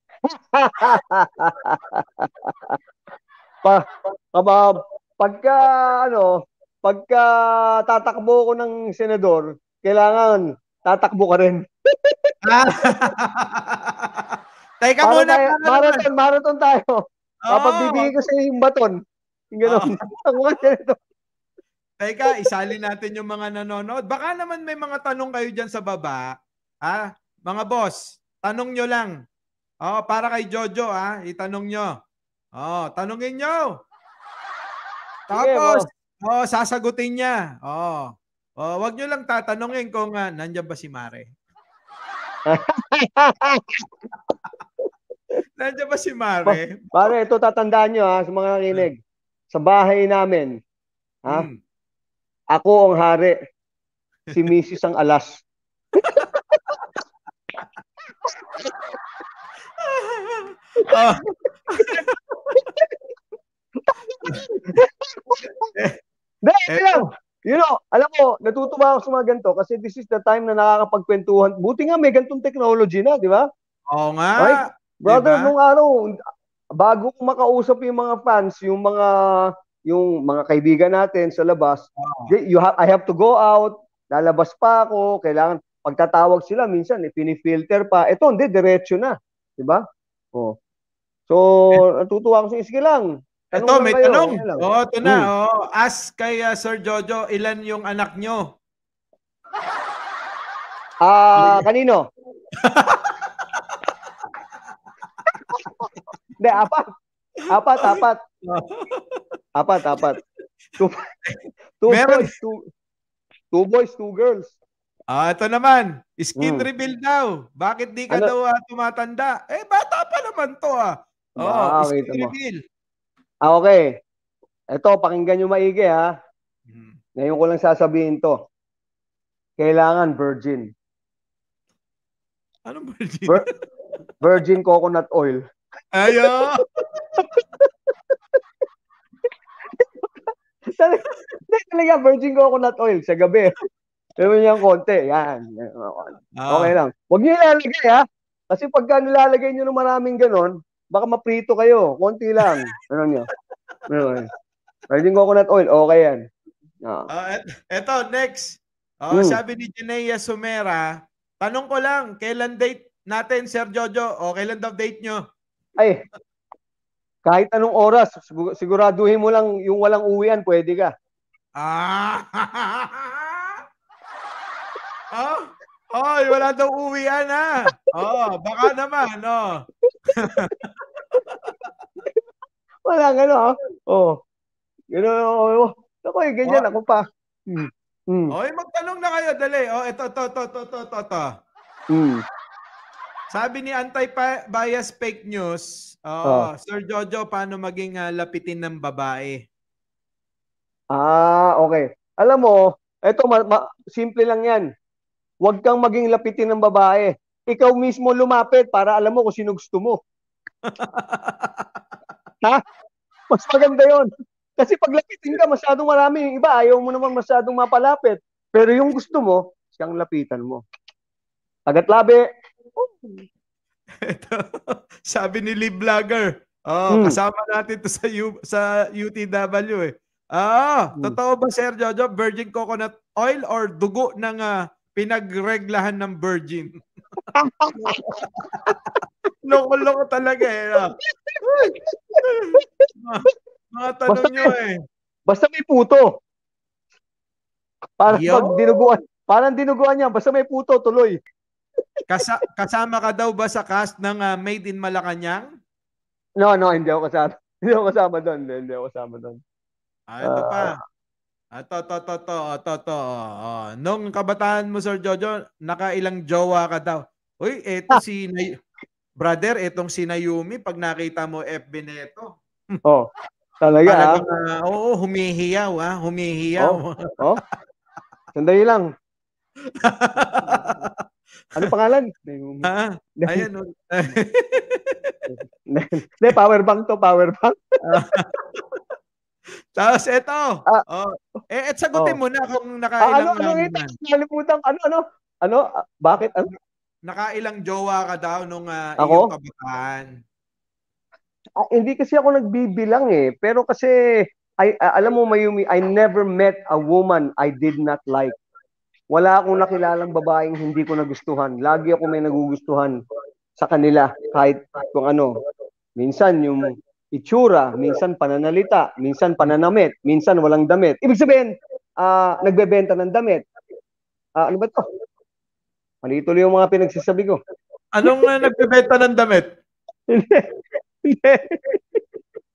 pa, pa, pagka, ano, pagka tatakbo ko ng senador, kailangan tatakbo ka rin. Ah. Teka Para muna, tayo, para naman. marathon, marathon tayo. Oo. Papagbibigay ko sa yung baton. Yung gano'n. Ang mga ganito. Teka, isali natin yung mga nanonood. Baka naman may mga tanong kayo dyan sa baba. Ha? Mga boss, tanong nyo lang. Oh, para kay Jojo, ha? Itanong nyo. Oh, tanungin nyo. Sige, Tapos, bro. oh, sasagutin niya. Oh. Oh, wag nyo lang tatanungin kung uh, nandiyan ba si Mare. Nandiyan ba si Mare? Pare, ito tatandaan nyo ha, sa mga nakinig. Sa bahay namin, ha? Hmm. Ako ang hari. Si Missus ang alas. Oh. Dahil Eto. lang. You know, alam mo, natutuwa ako sa mga ganito kasi this is the time na nakakapagkwentuhan. Buti nga may gantong technology na, di ba? Oo nga. Right? Brother, Diba? nung araw, bago ko makausap yung mga fans, yung mga yung mga kaibigan natin sa labas, Oh. you have, I have to go out, lalabas pa ako, kailangan, pagtatawag sila, minsan, eh, pinifilter pa. Ito, hindi, diretso na. Di ba? Oh. So, natutuwa ako sa sige lang. Tanong Ito, lang may kayo. tanong. Okay lang. Oo, ito na. Hmm. Oh. Ask kay uh, Sir Jojo, ilan yung anak nyo? Ah, kanino? Hindi, apat. Apat, apat. Apat, apat. Two, two Meron. boys, two, two boys, two girls. Ah, ito naman. Skin Hmm. reveal daw. Bakit di ka Ano? daw uh, tumatanda? Eh, bata pa naman to ah. Oo, Bakit skin mo? reveal. Ah, okay. Ito, pakinggan nyo maigi ha. Hmm. Ngayon ko lang sasabihin to. Kailangan virgin. Anong virgin? Vir- virgin coconut oil. Ayo. Hindi talaga, virgin coconut oil sa gabi. Meron niyang konti. Yan. Okay Ah. lang. Huwag niyo ilalagay ha. Kasi pagka nilalagay niyo ng maraming ganon, baka maprito kayo. Konti lang. Ano niyo? Meron. Virgin coconut oil. Okay yan. Ah. Ah, et- eto, next. Oh, Hmm. sabi ni Jinea Sumera, tanong ko lang, kailan date natin, Sir Jojo? O kailan daw date nyo? Ay, kahit anong oras, sigur- siguraduhin mo lang yung walang uwian, pwede ka. Ah! Oh, oh, wala daw uwian ha. Oh, baka naman, oh. Wala ano, ha? Oh. Gano'n, oh. Ako eh, ganyan ako pa. Hmm. Hmm. Oh, magtanong na kayo, dali. Oh, ito, ito, ito, ito, ito, ito, ito. Hmm. Sabi ni Anti-Bias Fake News, oh, Oh. Sir Jojo, paano maging uh, lapitin ng babae? Ah, okay. Alam mo, eto, ma- ma- simple lang yan. Huwag kang maging lapitin ng babae. Ikaw mismo lumapit para alam mo kung sino gusto mo. Ha? Mas maganda yon. Kasi pag lapitin ka, masyadong marami. Yung iba, ayaw mo naman masyadong mapalapit. Pero yung gusto mo, siyang lapitan mo. Agat labi. Ito, sabi ni Lee Vlogger, oh, Hmm. kasama natin to sa U, sa U T W eh. Ah, Hmm. totoo ba, Sir Jojo, virgin coconut oil or dugo ng uh, pinagreglahan ng virgin? Loko-loko talaga eh. No? mga, mga tanong Basta nyo eh. Basta may puto. Parang Yo. pag dinuguan, parang dinuguan niya, basta may puto, tuloy. Kasa, kasama ka daw ba sa cast ng uh, Made in Malacanang? No, no, hindi ako kasama. Hindi ako kasama doon. Hindi, hindi ako kasama doon. Ah, ito Ah. pa. Ito, ito, ito, ito, ito, ito. Oh, nung kabataan mo, Sir Jojo, nakailang jowa ka daw. Uy, eto si, Nay- brother, etong si Nayumi, pag nakita mo F B neto. Oh, talaga ah. Talagang, uh, oo, humihiyaw, ah, humihiyaw. Oh. Sandali lang. Ano pangalan? Ah, ayan. oh. Hindi, power bank to, power bank. Tapos eto. Ah. Oh, eh, et sagutin Oh. mo na kung Ah, ano, nakailang ano, ano ito? man. Nalimutan, ano, ano? Ano? Ah, bakit? Ano? Nakailang jowa ka daw nung uh, Ako? iyong kabataan. Ah, hindi kasi ako nagbibilang eh. Pero kasi, I, ah, alam mo, Mayumi, I never met a woman I did not like. Wala akong nakilalang babaeng hindi ko nagustuhan. Lagi ako may nagugustuhan sa kanila. Kahit kung ano. Minsan yung itsura, minsan pananalita, minsan pananamit, minsan walang damit. Ibig sabihin, ah, nagbebenta ng damit. Ah, ano ba to? Mali tuloy yung mga pinagsasabi ko. Anong uh, nagbebenta ng damit? Hindi. Hindi.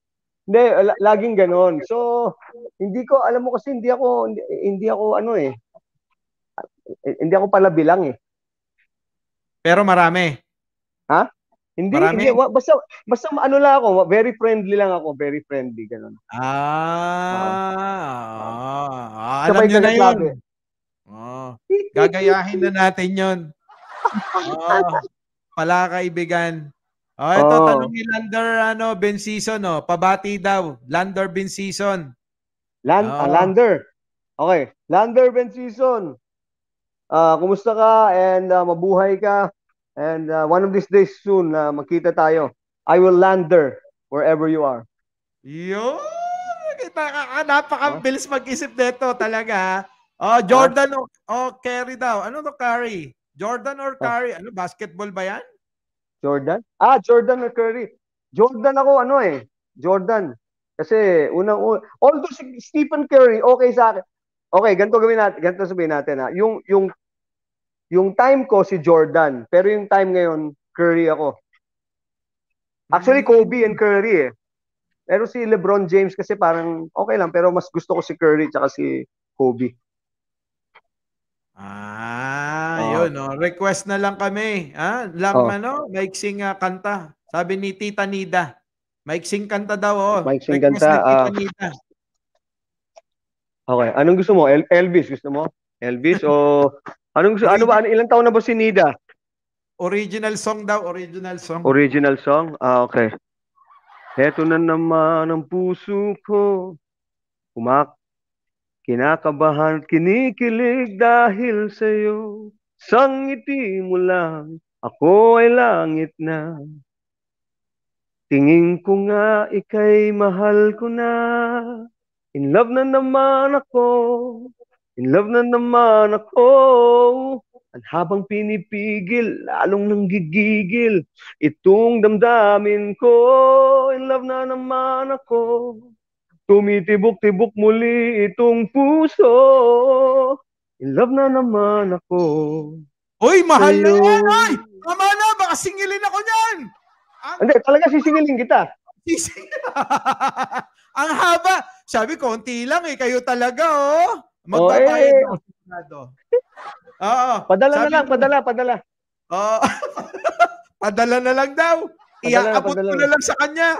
Hindi, la- laging ganon. So, hindi ko, alam mo kasi hindi ako, hindi, hindi ako ano eh, hindi ako pala bilang eh. Pero marami. Ha? Hindi, Marami. hindi, wa- basta, basta ano lang ako, very friendly lang ako, very friendly, ganon. Ah, ah, alam Sabay nyo na yun. kagasabi. Oh, gagayahin na natin yun. Oh, pala kaibigan. Oh, ito Oo. tanong ni Lander ano, Ben Season, oh. Pabati daw. Lander Ben Season. Land, ah, Oo. Lander. Okay. Lander Ben Season. Ah, kumusta ka? And ah, mabuhay ka. And ah, one of these days soon, na magkita tayo. I will lander wherever you are. Yun. Kita ka, ah, napakabilis mag-isip nito talaga. Oh, Jordan o oh, Curry daw. Ano to Curry? Jordan or Curry? Ano, basketball ba yan? Jordan? Ah, Jordan or Curry. Jordan ako, ano eh. Jordan. Kasi unang, un- although si Stephen Curry, okay sa akin. Okay, ganito gawin natin, ganito sabihin natin ha. Yung, yung, yung time ko si Jordan, pero yung time ngayon, Curry ako. Actually, Kobe and Curry eh. Pero si LeBron James kasi parang okay lang, pero mas gusto ko si Curry tsaka si Kobe. Ah, Oo. yun, no. Request na lang kami. Ah, lang Oo. ano, maiksing ah, kanta. Sabi ni Tita Nida. Maiksing kanta daw, oh. Maiksing Request kanta, ni Tita ah. Nida. Okay, anong gusto mo? El- Elvis gusto mo? Elvis o anong gusto? Ano ba? Ano, ilang taon na ba si Nida? Original song daw, original song. Original song? Ah, okay. Heto na naman ang puso ko. Umak. Kinakabahan, kinikilig dahil sa'yo. Sang ngiti mo lang, ako ay langit na. Tingin ko nga ika'y mahal ko na. In love na naman ako. In love na naman ako. At habang pinipigil, lalong nanggigigil itong damdamin ko. In love na naman ako. Tumitibok-tibok muli itong puso. In love na naman ako. Uy, mahal na Sa'yo. yan! Ay! Tama na, baka singilin ako niyan! Ang, Hindi, talaga sisingilin kita. sising... Ang haba! Sabi, konti lang eh. Kayo talaga, oh. Magbabayad eh. ako. Sigurado. Oo. Padala Sabi na lang, ko, padala, padala. Oo. Padala na lang daw. Padala na, Iaabot padala ko na. na lang sa kanya.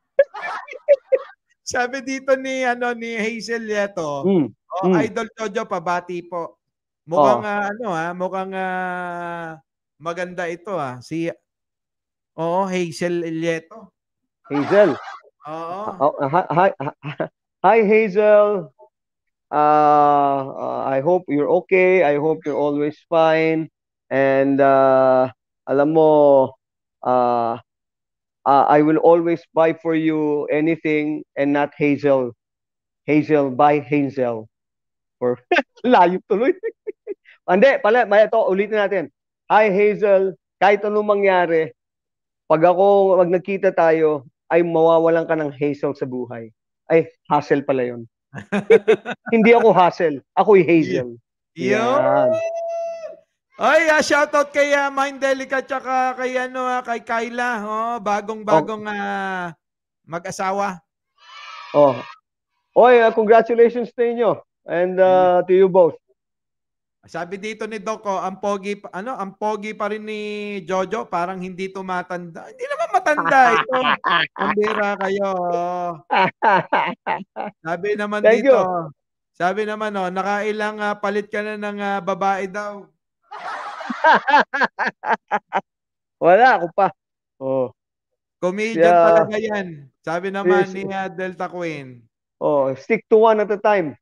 Sabi dito ni ano ni Hazel Yeto, Mm. oh, Mm. Idol Jojo pabati po. Mukhang Oh. ah, ano ha, mukhang ah, maganda ito ah. Si Oo, Hazel Yeto. Hazel. Oo. Oh, hi, hi, hi, Hazel. Uh, uh, I hope you're okay. I hope you're always fine. And uh, alam mo, uh, uh, I will always buy for you anything and not Hazel. Hazel, buy Hazel. Or layo tuloy. Hindi, pala, may ito, ulitin natin. Hi Hazel, kahit anong mangyari, pag ako, pag nagkita tayo, ay mawawalan ka ng Hazel sa buhay. Ay, hassle pala yun. Hindi ako hassle, ako'y Hazel. Yan. Ay, ah, shoutout kay uh, Mindelica tsaka kay ano ah, kay Kyla, oh, bagong-bagong ah, mag-asawa. Oh. Oy, uh, congratulations sa inyo and uh, to you both. Sabi dito ni Doc, oh, ang pogi pa- ano, ang pogi pa rin ni Jojo, parang hindi tumatanda. Hindi naman matanda ito. Pambira kayo. oh. Sabi naman Thank dito. you. Sabi naman oh, nakailang ah, palit ka na ng ah, babae daw. Wala ako pa. Oh. Comedian Yeah. talaga yan. Sabi naman Yes. ni ah, Delta Queen. Oh, stick to one at a time.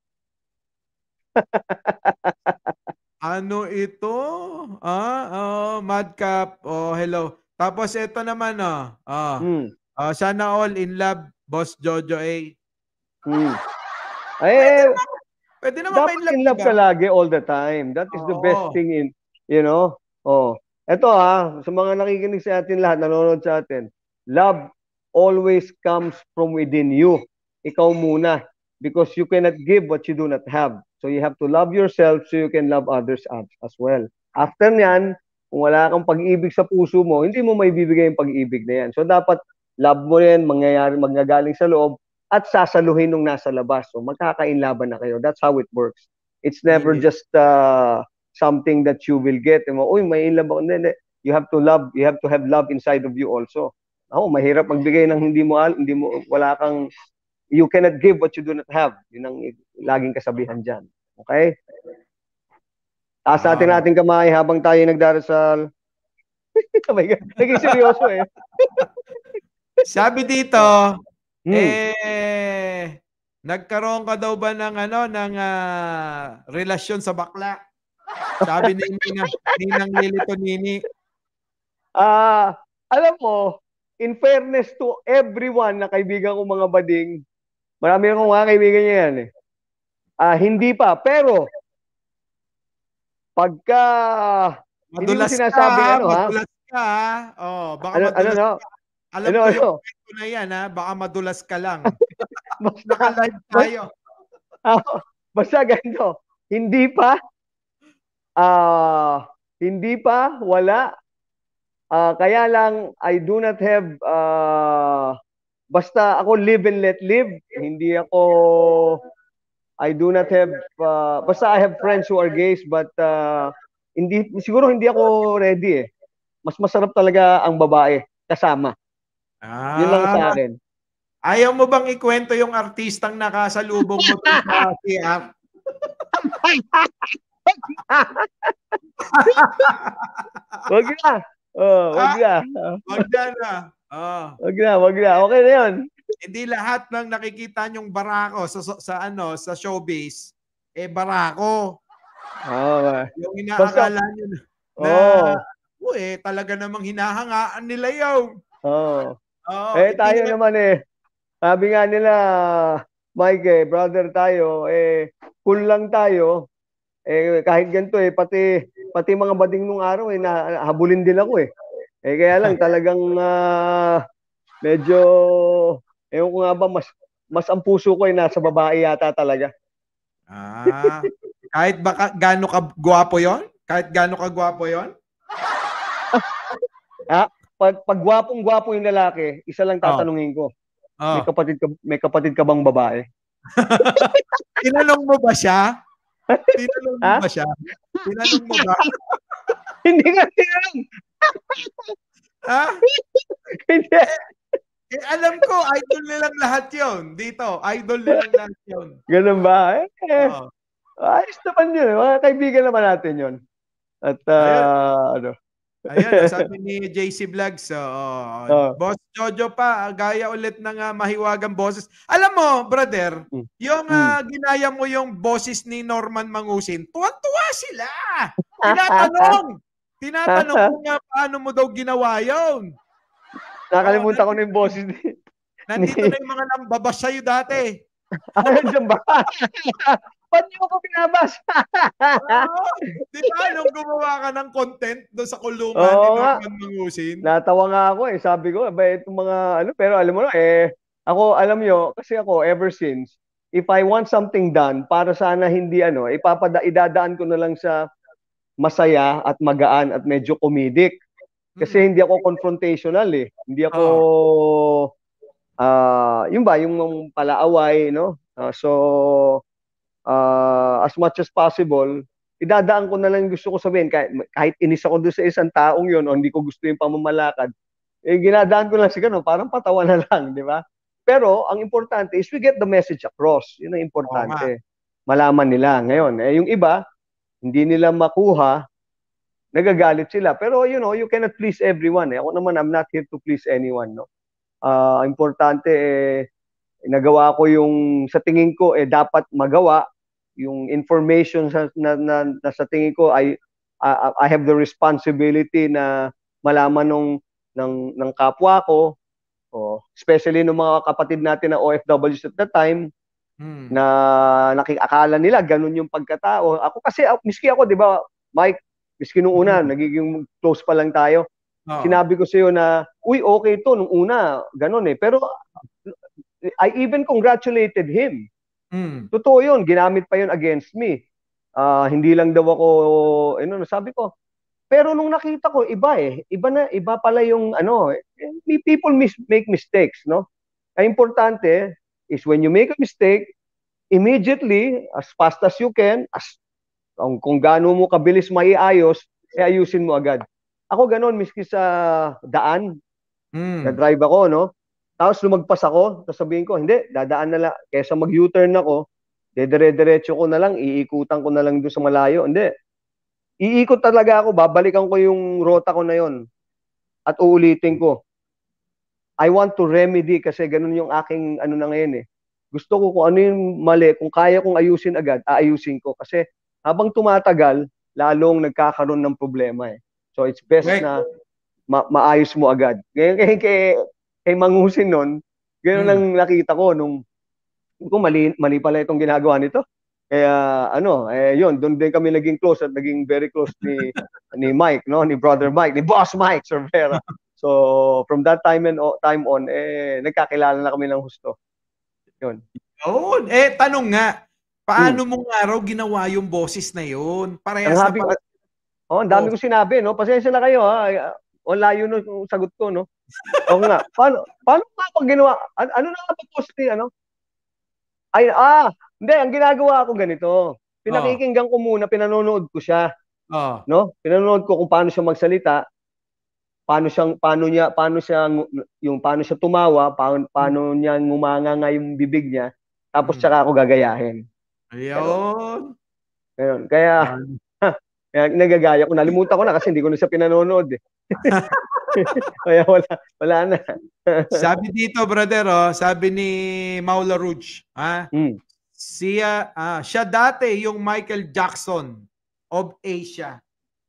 Ano ito? Ah, oh, Madcap. Oh, hello. Tapos ito naman oh. Ah. Hmm. Ah, sana all in love, Boss Jojo A. Hmm. Eh, Pwede naman may dapat in love diba? ka lagi all the time. That is the Oo. best thing in, you know. Oh. Ito ha, sa mga nakikinig sa atin lahat, nanonood sa atin, love always comes from within you. Ikaw muna. Because you cannot give what you do not have. So you have to love yourself so you can love others as well. After nyan, kung wala kang pag-ibig sa puso mo, hindi mo may bibigay yung pag-ibig na yan. So dapat love mo rin, mangyayari, magagaling sa loob, at sasaluhin nung nasa labas. So, magkakainlaban na kayo. That's how it works. It's never Really? just uh, something that you will get. Uy, may inlove ako. Hindi, you have to love, you have to have love inside of you also. Oh, mahirap magbigay ng hindi mo, hindi mo, wala kang, you cannot give what you do not have. Yun ang laging kasabihan dyan. Okay? Taas natin Wow. natin kamay habang tayo nagdarasal. Oh my God, naging seryoso eh. Sabi dito, Hmm. eh, nagkaroon ka daw ba ng ano, ng ah, relasyon sa bakla? Sabi ni Ninang, Ninang Lili Tonini. Ah, alam mo, in fairness to everyone na kaibigan ko mga bading, marami akong mga kaibigan niya yan eh. Ah, hindi pa, pero pagka hindi mo Madulas ka, sinasabi ha? ano ha? Madulas ka, ha? Oh, baka Ano ano madulas no? ka. Alam Ano ko ano? yung kwento na yan, ha? Baka madulas ka lang. Basta, Naka-live tayo. ah, basta ganito. Hindi pa, ah, hindi pa, wala. Ah, kaya lang, I do not have, ah, basta ako live and let live. Hindi ako, I do not have, ah, basta I have friends who are gays, but ah, hindi, siguro hindi ako ready eh. Mas masarap talaga ang babae kasama. Yun lang sa Ah, akin. ayaw mo bang ikwento yung artistang nakasalubong mo dun sa C R? Wag na. Oh, wag na. Wag na na. Oh. Wag na, wag na. Okay na yun. Hindi lahat ng nakikita nyong barako sa, sa, sa ano sa showbiz eh barako. Oh, Yung inaakala nyo na, na oh, oh, eh, talaga namang hinahangaan nila yun. oh. Oh, Eh, hindi tayo naman- naman eh. Sabi nga nila, Mike, eh, brother tayo, eh, cool lang tayo. Eh, kahit ganito eh, pati, pati mga bading nung araw eh, nahabulin din ako eh. Eh, kaya lang talagang ah, medyo, ewan ko nga ba, mas, mas ang puso ko ay nasa babae yata talaga. Ah, kahit baka gaano ka gwapo yon? Kahit gaano ka gwapo yon? Ah, pag, pag gwapong-gwapo yung lalaki, isa lang tatanungin ko. May Oh. kapatid ka, may kapatid ka bang babae? Tinanong mo ba siya? Tinanong mo Ha? ba siya? Tinanong mo ba? Hindi nga tinanong. Ha? Hindi. Eh, alam ko, idol nilang lahat yon dito. Idol nilang lahat yon. Ganun ba? Eh, eh, Oo. ayos naman yun. Mga kaibigan naman natin yun. At, ah, ano, Ayun, sabi ni J C Vlogs, oh, Oh. Boss Jojo pa, gaya ulit ng ah, mahiwagang boses. Alam mo, brother, Mm. yung Mm. ah, ginaya mo yung boses ni Norman Mangusin, tuwan-tuwa sila. Tinatanong. Tinatanong kung nga paano mo daw ginawa yun. nakalimutan ko na yung boses ni... Nandito na yung mga nambabas sa'yo dati. Ah, dyan ba? Ba't niyo ako binabasa? Oo. Di ba, nung gumawa ka ng content doon sa kulungan Oo ni nga. Norman Mangusin? Natawa nga ako eh. Sabi ko, ba itong mga ano, pero alam mo na eh, ako, alam nyo, kasi ako, ever since, if I want something done, para sana hindi ano, ipapada, idadaan ko na lang sa masaya at magaan at medyo comedic. Kasi Mm. hindi ako confrontational eh. Hindi ako, ah, yun ba, yung palaaway, no? Ah, so, ah, as much as possible, idadaan ko na lang yung gusto ko sabihin. Kahit, kahit inis ako doon sa isang taong yun o hindi ko gusto yung pamamalakad, eh, ginadaan ko lang si gano'n, parang patawa na lang, di ba? Pero, ang importante is we get the message across. Yun ang importante. Malaman nila. Ngayon, eh, yung iba, hindi nila makuha, nagagalit sila. Pero, you know, you cannot please everyone. Eh. Ako naman, I'm not here to please anyone, no? Ah, importante, eh, nagawa ko yung, sa tingin ko, eh, dapat magawa, yung information sa, na, na, na sa tingin ko, I, I, I have the responsibility na malaman nung, ng, ng kapwa ko, o, especially ng mga kapatid natin na O F Ws at that time, Mm. na nakikakala nila, ganun yung pagkatao. Ako kasi, miski ako, di ba, Mike, miski nung una, Mm. nagiging close pa lang tayo, Oo. sinabi ko sa'yo na, uy, okay to, nung una, ganun eh. Pero, I even congratulated him. Mm. Totoo yun, ginamit pa yun against me. Ah, hindi lang daw ako, ano, sabi ko, pero nung nakita ko, iba eh. Iba na, iba pala yung, ano, eh, may people mis make mistakes, no? Ang importante is when you make a mistake, immediately, as fast as you can, as kung, kung gaano mo kabilis maiayos, eh ayusin mo agad. Ako ganon, miski sa daan, Mm. na-drive ako, no? Tapos lumagpas ako, tapos sabihin ko, hindi, dadaan na lang. Kesa mag-U-turn ako, dedire-diretso ko na lang, iikutan ko na lang doon sa malayo. Hindi. Iikot talaga ako, babalikan ko yung rota ko na yon at uulitin ko. I want to remedy kasi ganun yung aking ano na ngayon eh. Gusto ko kung ano yung mali, kung kaya kong ayusin agad, aayusin ko. Kasi habang tumatagal, lalong nagkakaroon ng problema eh. So it's best Right. na ma- maayos mo agad. Ngayon kay, kay, kay Mangusin nun, gano'n Hmm. ang nakita ko nung kung mali, mali pala itong ginagawa nito. Kaya ano, eh yun, doon din kami naging close at naging very close ni ni Mike, no, ni Brother Mike, ni Boss Mike Cervera. So from that time and time on, eh nagkakilala na kami ng husto. Yun. Oh, eh tanong nga, paano mo nga raw ginawa yung boses na yun? Ang Parehas na habi, pala. oh, ang dami Oh. ko sinabi, no? Pasensya na kayo, ha? O layo no yung sagot ko, no? O nga, paano, paano nga pag ginawa? An- ano na nga ba post ni, ano? Ay, ah, hindi, ang ginagawa ko ganito. Pinakikinggan ko muna, pinanonood ko siya, Oh. no? Pinanonood ko kung paano siya magsalita, paano siyang paano niya paano siya ngu- yung paano siya tumawa, paano, paano niya ngumanga yung bibig niya, tapos Mm. tsaka ako gagayahin. Ayun. Ngayon, kaya kaya nagagaya ko, nalimutan ko na kasi hindi ko na siya pinanonood eh. Kaya wala wala na. Sabi dito, brother, oh, sabi ni Maula Rouge, ha? Hmm. Siya, ah, siya dati yung Michael Jackson of Asia.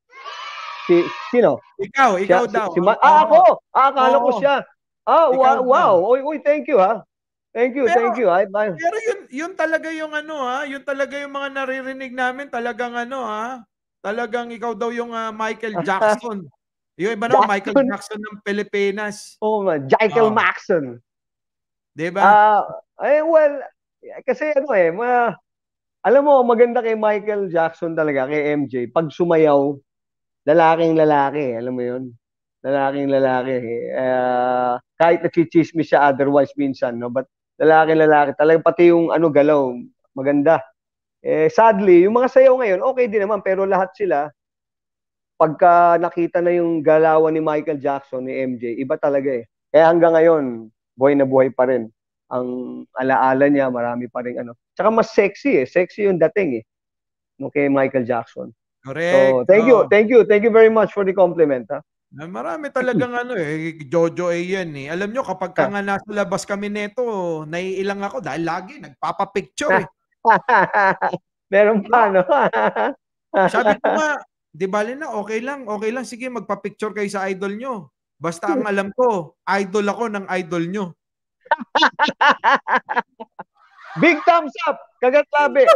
Si sino? Ikaw, ikaw Siya, si, daw. si Ma- Oo. ah, ako. Ah, akala ko Oo. siya. Ah, Ikaw wow, daw. wow. Uy, uy, thank you ha. Thank you, Pero- thank you. Ay, ay. Pero yun, yun talaga yung ano ha, yun talaga yung mga naririnig namin, talagang ano ha, talagang ikaw daw yung ah, Michael Jackson. Yung iba naman, Michael Jackson? Jackson ng Pilipinas. Oh, man, Michael Oh. Maxon. Di ba? Ah, eh well, kasi ano eh, ma, alam mo maganda kay Michael Jackson talaga, kay M J, pag sumayaw, lalaking lalaki, alam mo 'yun? Lalaking lalaki. Eh, kahit nachichismis siya otherwise minsan, no? But lalaking lalaki, talagang pati yung ano galaw, maganda. Eh sadly, yung mga sayaw ngayon, okay din naman, pero lahat sila pagka nakita na yung galawan ni Michael Jackson, ni M J, iba talaga eh. Kaya hanggang ngayon, buhay na buhay pa rin. Ang alaala niya, marami pa rin ano. Tsaka mas sexy eh. Sexy yung dating eh. No, kay Michael Jackson. Correct. So, thank you, Oh. thank you, thank you very much for the compliment. Ha? Na marami talagang ano eh, Jojo A yan eh. Alam nyo, kapag ka nga nasa labas kami neto, naiilang ako dahil lagi nagpapapicture eh. Meron pa, no? Sabi ko nga, di bali na, okay lang, okay lang, sige, magpa-picture kayo sa idol nyo. Basta ang alam ko, idol ako ng idol nyo. Big thumbs up, kagat labi.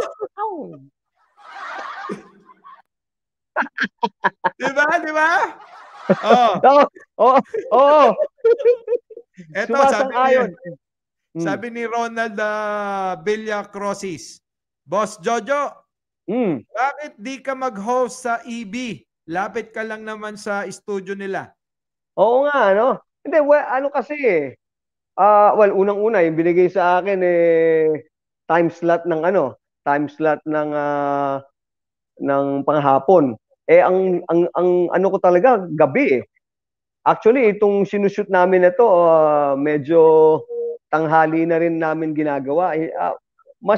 Di ba? Di ba? Oh, Oo, oo, oo. eto, sabi ni, Sumasang-ayon. Hmm. sabi ni Ronald uh, Villa Crossis, Boss Jojo, Hmm. bakit di ka mag-host sa E B? Lapit ka lang naman sa studio nila. Oo nga, no? Hindi, well, ano kasi eh. Ah, well, unang-una, yung binigay sa akin eh time slot ng ano, time slot ng ah, ng panghapon. Eh ang ang ang ano ko talaga gabi eh. Actually, itong sinushoot namin na to, ah, medyo tanghali na rin namin ginagawa. Eh, ah, mas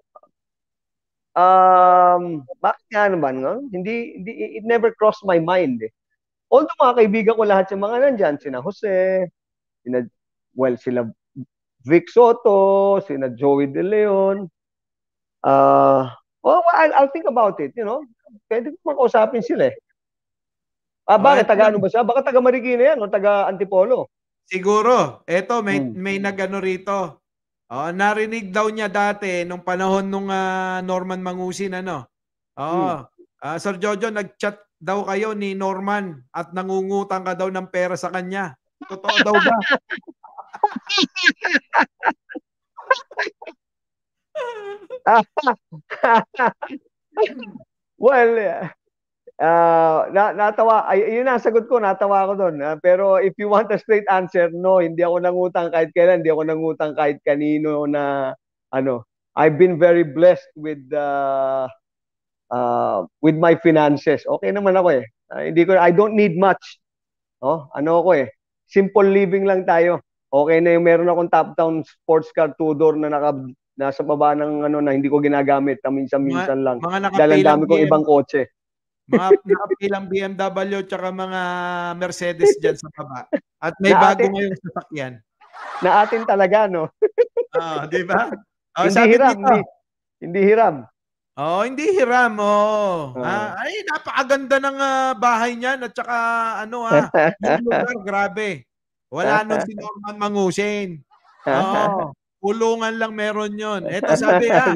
um bakit nga naman, no? Hindi hindi it never crossed my mind eh. Although mga kaibigan ko lahat yung mga nandyan, sina Jose, sina, well, sila Vic Soto, sina Joey De Leon. Uh, well, I'll, I'll think about it, you know. Pwede ko makausapin sila eh. Ah, bakit? Oh, Taga eto ano ba siya? Baka taga Marikina yan o taga Antipolo? Siguro, eto may Hmm. may nagano rito. Oh, narinig daw niya dati nung panahon nung ah, Norman Mangusin ano. Oo. Ah, Sir Jojo, nag-chat daw kayo ni Norman at nangungutang ka daw ng pera sa kanya. Totoo daw ba? Well, eh, Ah, na natawa ay yun ang sagot ko, natawa ako doon. Ah, pero if you want a straight answer, no, hindi ako nangutang kahit kailan, hindi ako nangutang kahit kanino na ano. I've been very blessed with uh, uh, with my finances. Okay naman ako eh. Ah, hindi ko I don't need much. Oh, ano ako eh. Simple living lang tayo. Okay na yung meron akong top-down sports car two-door na naka nasa baba ng ano na hindi ko ginagamit, minsan-minsan lang. Mga Dahil ang nakapilang dami kong B M ibang kotse. Mga nakapilang B M W tsaka mga Mercedes dyan sa baba. At may Na bago ate- ngayong sasakyan. Na atin talaga, no? Ah, di ba? Oh, Hindi sabi hiram, dito, hindi, hindi hiram. oh, hindi hiram. Oh. Ah. Ah, ay, napakaganda ng ah, bahay niyan at saka ano ah, yung lugar, grabe. Wala nung si Norman Mangusin. Oo. Pulungan lang meron yon. Ito sabi ah,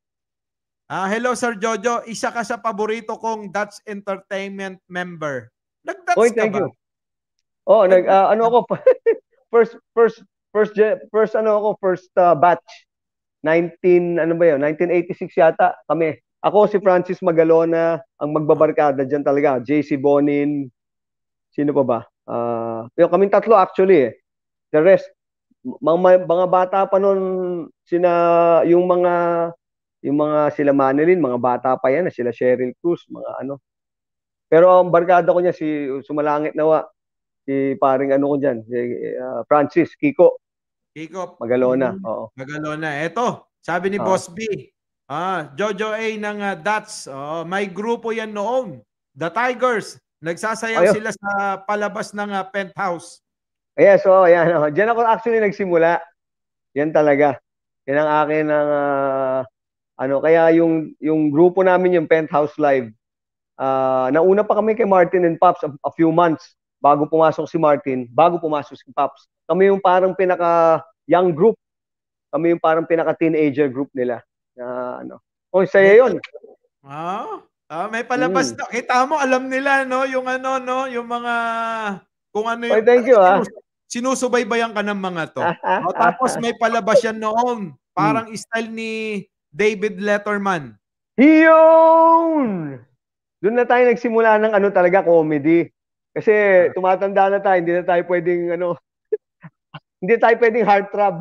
ah, hello Sir Jojo, isa ka sa paborito kong Dutch Entertainment member. Nag-Dutch Oy, ka thank ba? you. Oh, nag ah, ano ako first first first ge- first ano ako first uh, batch nineteen ano ba 'yun? nineteen eighty-six yata kami. Ako si Francis Magalona ang magbabarkada diyan talaga. J C Bonin. Sino pa ba? Ah, yung kaming tatlo actually eh. The rest mga, mga bata pa noon sina yung mga yung mga sila Manilin, mga bata pa yan, sila Cheryl Cruz, mga ano. Pero ang barkada ko niya si Sumalangit Nawa, si paring ano ko diyan, si uh, Francis Kiko Kiko Magalona. mm, Oo. Magalona. Ito, sabi ni Ah. Boss B. Ah, Jojo A ng uh, Dats. Oh, may grupo yan noon. The Tigers. Nagsasayaw Ayun. sila sa palabas ng uh, penthouse. Yes, so ayan. Oh. Diyan ako actually nagsimula. Yan talaga. Yan ang akin ng uh, ano kaya yung yung grupo namin yung Penthouse Live. Uh, nauna pa kami kay Martin and Pops a, a few months bago pumasok si Martin, bago pumasok si Pops. Kami yung parang pinaka young group. Kami yung parang pinaka teenager group nila. Na ano. Oh, saya 'yon. Ah, ah may palabas Mm. na. Kita mo, alam nila no, yung ano no, yung mga kung ano Oy, yung thank you ah. sinusubaybayan ka ng mga to. O, tapos may palabas yan noon. Parang style ni David Letterman. Yun! Doon na tayo nagsimula ng ano talaga, comedy. Kasi tumatanda na tayo, hindi na tayo pwedeng ano, hindi tayo pwedeng heartthrob.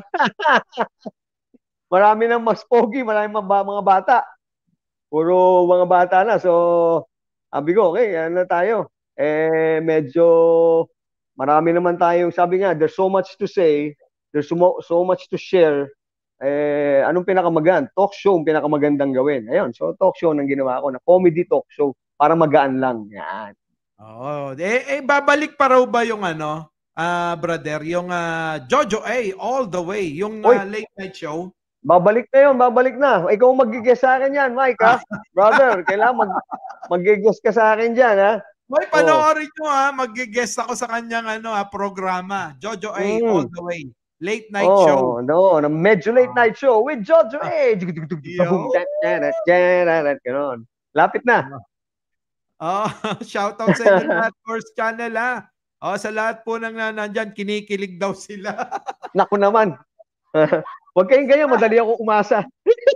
Marami nang mas pogi, marami mga, mga bata. Puro mga bata na. So, sabi ko, okay, ano tayo? Eh, medyo marami naman tayong, sabi nga, there's so much to say, there's so, so much to share. Eh, anong pinakamaganda? Talk show ang pinakamagandang gawin. Ayun, so talk show nang ginawa ko, na comedy talk show, para magaan lang. Yan. Oo. Eh, eh, babalik pa raw ba yung ano, ah brother, yung ah, Jojo A all the way, yung Oy. ah, late night show? Babalik na yun, babalik na. Ikaw mag-guess sa akin yan, Mike, ha? Brother, kailangan mag mag-guess ka sa akin dyan, ha? Hoy, panoorin nyo ha, mag-guest ako sa kanyang ano, ah, programa. Jojo A Mm. all the way. Late night Oh, show. no, na medyo late night show with Jojo A. Yo. Ganon. Lapit na. Oh, shout out sa inyo lahat, First Channel ha. Oh, sa lahat po ng uh, nandyan, kinikilig daw sila. Naku naman. Huwag kayong ganyan, madali ako umasa.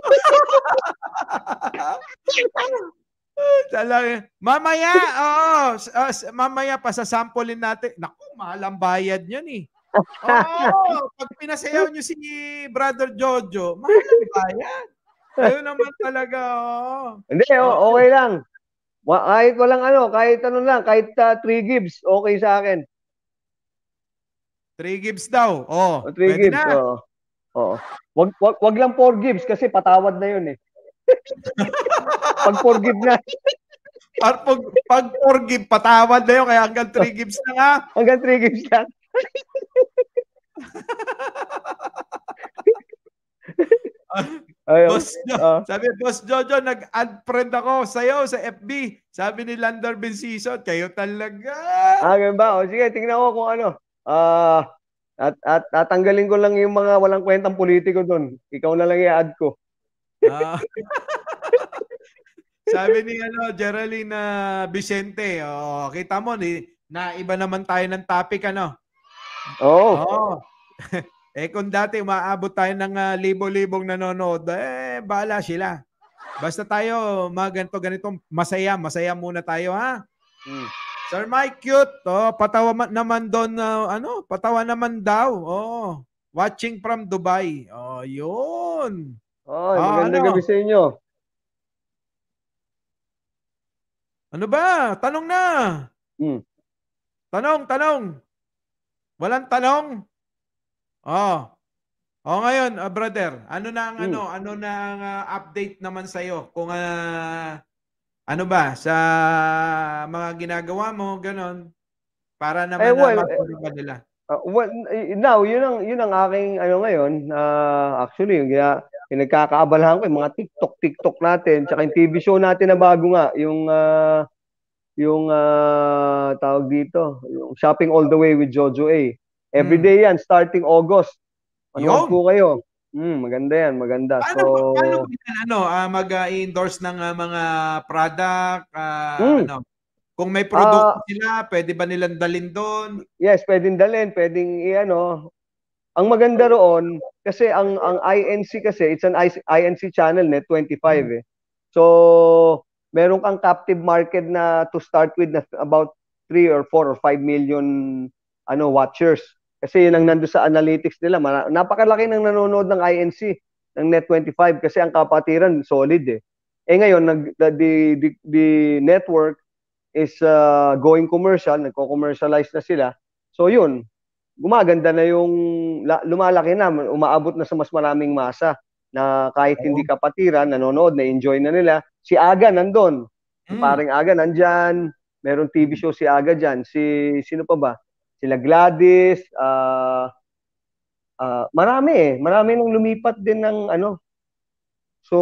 Talaga. Mamaya, oo, uh, mamaya pasasampolin natin. Naku, mahal ang bayad niyan eh. Oo, pag pinasayaw nyo si Brother Jojo, mahal ang bayad. Ayun naman talaga, oo. Hindi, oh, okay lang. Wa- Kahit walang ano, kahit ano lang, kahit uh, three gigs, okay sa akin. Three gigs daw. Oh, O, three pwede gigs, na. oo. Oo. Wag, wag, wag lang four gigs kasi patawad na yun eh. Pag four gigs na, Pag, pag, pag forgive, patawad na yun, kaya hanggang three gigs na nga. hanggang three gigs lang. Ayun. Boss Jo, Ah. sabi, Boss Jojo, nag-add friend ako sa'yo sa F B. Sabi ni Lander Bencison, kayo talaga. Ah, ganun ba? O, sige, tingnan ko kung ano. Ah, at, at tatanggalin ko lang yung mga walang kwentang politiko doon. Ikaw na lang i-add ko. Ah. Sabi ni ano, Geraldine uh, Vicente, oh, kita mo, ni, na iba naman tayo ng topic, ano? Oo. Oh. Eh kung dati umaabot tayo ng uh, libo-libong nanonood, eh, bahala sila. Basta tayo, mga ganito, ganito, masaya, masaya muna tayo, ha? Hmm. Sir Mike, cute. Oh, patawa ma- naman doon, na ano, patawa naman daw. Oh, watching from Dubai. Oh, yun. Oy, Ah, magandang gabi ano? sa inyo. Ano ba? Tanong na. Hmm. Tanong, tanong. Walang tanong? Oh. Oh, ngayon, ah, brother, ano na ang Hmm. ano, ano na ang ah, update naman sa iyo kung ah, ano ba sa mga ginagawa mo, ganon, para Eh, naman na well, eh, maturuan nila. uh, well, eh, now, yun ang, yun ang aking, ano ngayon, ah, actually, yung, gina- yung nagkakaabalahan ko, yung mga TikTok, TikTok natin, tsaka yung T V show natin na bago nga, yung, ah, yung, ah, tawag dito, yung Shopping All the Way with Jojo A. Hmm. Everyday yan, starting August. Manood Yun. po kayo. Hmm, maganda yan, maganda. Paano ba, paano ba So, yan, ano, ah, mag-endorse ng ah, mga product, ah, hmm, ano, kung may produkto ah, sila, pwede ba nilang dalhin doon? yes, pwedeng dalhin, pwedeng, i-ano, ang maganda roon, kasi ang ang I N C kasi, it's an I N C channel, net twenty-five Hmm. eh. So, meron kang captive market na to start with na about three or four or five million ano watchers. Kasi yun ang nando sa analytics nila. Mara- napakalaki ng nanonood ng I N C ng net twenty-five kasi ang kapatiran solid eh. Eh ngayon, nag, the, the, the, the network is uh, going commercial, nagko-commercialize na sila. So yun, gumaganda na yung la- lumalaki na, umaabot na sa mas maraming masa na kahit hindi Oo. kapatiran, nanonood, na-enjoy na nila. Si Aga nandun. Si Hmm. paring Aga nandyan. Meron T V Hmm. show si Aga dyan. Si, sino pa ba? Sila Gladys. ah ah, marami eh. Marami nang lumipat din ng ano. So,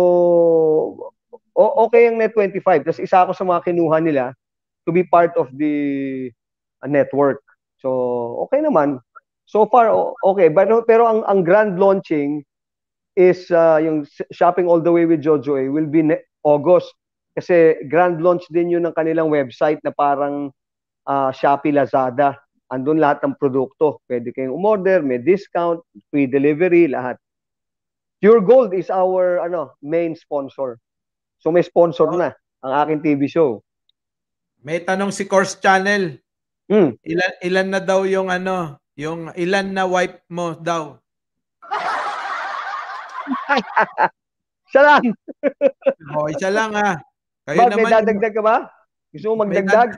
o- okay ang net twenty-five. Tapos isa ako sa mga kinuha nila to be part of the uh, network. So, okay naman. So far, o- okay. But, pero ang, ang grand launching is uh, yung Shopping All the Way with Jojo A will be ne- August. Kasi grand launch din yun ng kanilang website na parang uh, Shopee Lazada. Andun lahat ng produkto. Pwede kayong umorder, may discount, free delivery, lahat. Pure Gold is our ano main sponsor. So may sponsor Oh, na ang aking T V show. may tanong si Course Channel. Hmm. Ilan ilan na daw yung ano, yung ilan na wife mo daw? Siya lang. Oh, isa lang ah. Kayo Bakit may naman yung dadagdag ka ba? Gusto mo may magdagdag? dad.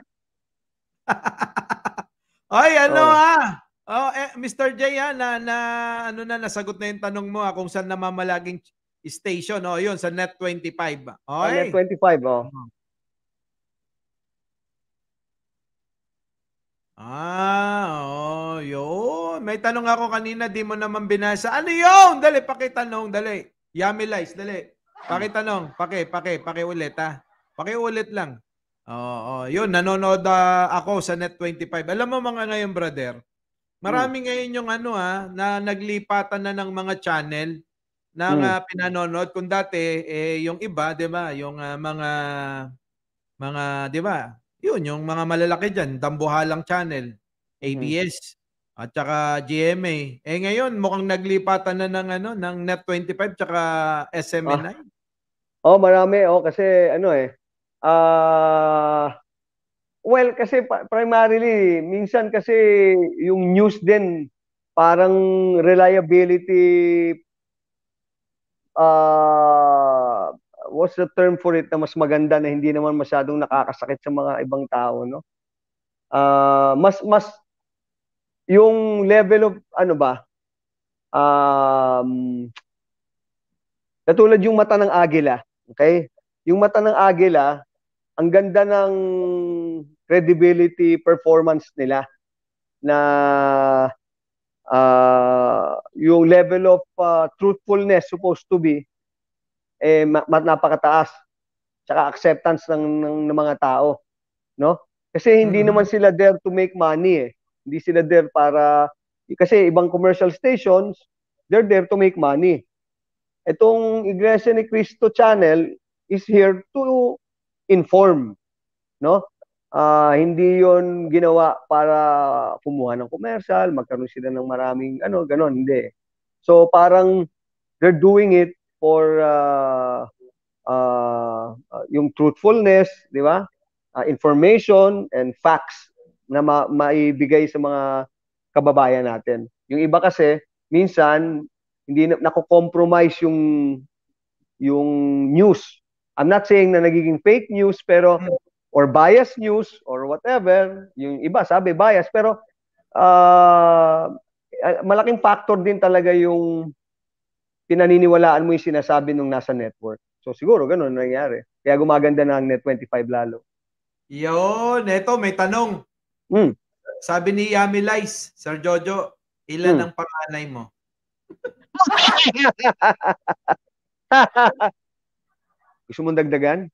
Ay, ano Oh. ah? Oh, eh, mister J ah, na, na ano na nasagot na yung tanong mo ah, kung saan namamalaging station. Oh, yun sa net twenty-five. Oh, net Okay. twenty-five, oh. Ah, oh, yun. May tanong ako kanina, di mo naman binasa. Ano yun? Dali, pakitanong, dali. Yummy Lies, dali. Pakitanong, paki, paki, paki ulit ha. Paki ulit lang. Oo, oh, yun, nanonood ah, ako sa net twenty-five. Alam mo mga ngayon, brother, Hmm. marami ngayon yung ano ha, na naglipatan na ng mga channel ng Hmm. ah, pinanonood. Kung dati, eh, yung iba, di ba, yung ah, mga mga, 'di ba? 'Yun yung mga malalaki diyan, Dambuhalang Channel, Mhm. A B S at saka G M A. Eh ngayon mukhang naglipatan na ng ano, ng net twenty-five tsaka Ah, S M N I. oh, marami oh kasi ano eh. Ah, well, kasi pa- primarily minsan kasi yung news din parang reliability ah what's the term for it na mas maganda na hindi naman masyadong nakakasakit sa mga ibang tao, no? Ah, mas mas yung level of ano ba? Um, katulad yung mata ng agila, okay? Yung mata ng agila, ang ganda ng credibility performance nila na uh, yung level of uh, truthfulness supposed to be eh ma- ma- napakataas tsaka acceptance ng, ng, ng mga tao, no? Kasi hindi naman Mhm. sila there to make money eh. Hindi sila there para kasi ibang commercial stations, they're there to make money. Itong Iglesia ni Cristo channel is here to inform, no? Ah, hindi 'yon ginawa para kumuha ng commercial, magkaroon sila ng maraming ano, gano'n, hindi. So parang they're doing it for uh, uh, uh, yung truthfulness, di ba? Uh, information and facts na ma- maibigay sa mga kababayan natin. Yung iba kasi, minsan, hindi na nako-compromise yung yung news. I'm not saying na nagiging fake news, pero or biased news or whatever. Yung iba sabi bias, pero uh, malaking factor din talaga yung pinaniniwalaan mo yung sinasabi nung nasa network. So siguro ganun nangyari. Kaya gumaganda na ang Net twenty-five lalo. Yun, eto may tanong. Hmm. Sabi ni Yami Lice, Sir Jojo, ilan Hmm. ang panganay mo? Gusto mong dagdagan?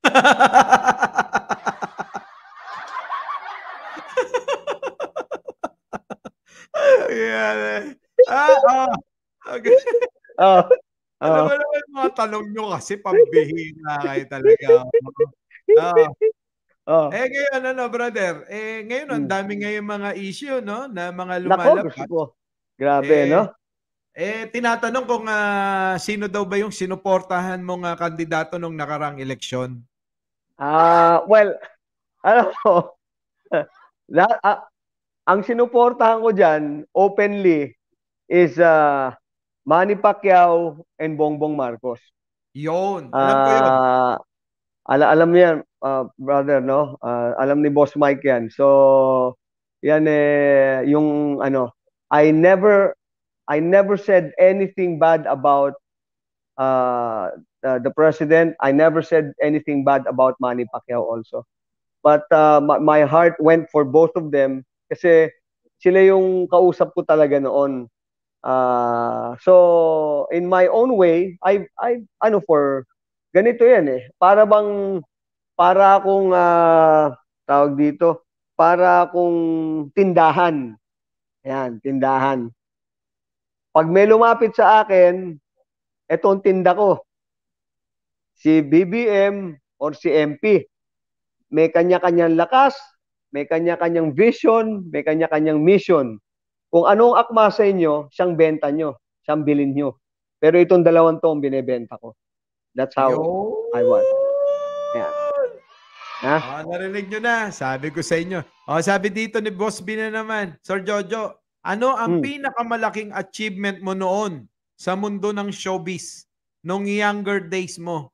Yan eh. Ah, oh. Okay. Oh. Alam Oh. mo naman mga tanong nyo kasi pambihira kayo talaga. Oh. Oh. Eh ngayon ano brother, eh ngayon ang Hmm. dami ngayon mga issue no na mga Nako, lumalabas. gusto ko. Grabe, Eh, no? eh tinatanong kung ah, sino daw ba yung sinuportahan mong ah, kandidato nung nakarang eleksyon? Ah, well, ano mo, la, ah, ang sinuportahan ko diyan openly is uh, Manny Pacquiao and Bongbong Marcos. Yun, alam ko yun. Ah, ala alam niyo yan, ah, brother, no? Ah, alam ni Boss Mike yan. So, yan eh yung ano, I never I never said anything bad about uh, uh, the president. I never said anything bad about Manny Pacquiao also. But uh, my, my heart went for both of them kasi sila yung kausap ko talaga noon. Uh, so in my own way, I I ano for ganito yan eh. Para bang para akong uh, tawag dito, para akong tindahan. Yan, tindahan. Pag may lumapit sa akin, eto ang tinda ko. Si B B M or si M P. May kanya-kanyang lakas, may kanya-kanyang vision, may kanya-kanyang mission. Kung anong akma sa inyo, siyang benta nyo, siyang bilhin nyo. Pero itong dalawang to ang binebenta ko. That's how Yun. I want. Yeah. Ha? Ah, narinig nyo na. Sabi ko sa inyo. Oh, sabi dito ni Boss B na naman, Sir Jojo, ano ang Hmm. pinakamalaking achievement mo noon sa mundo ng showbiz nung younger days mo?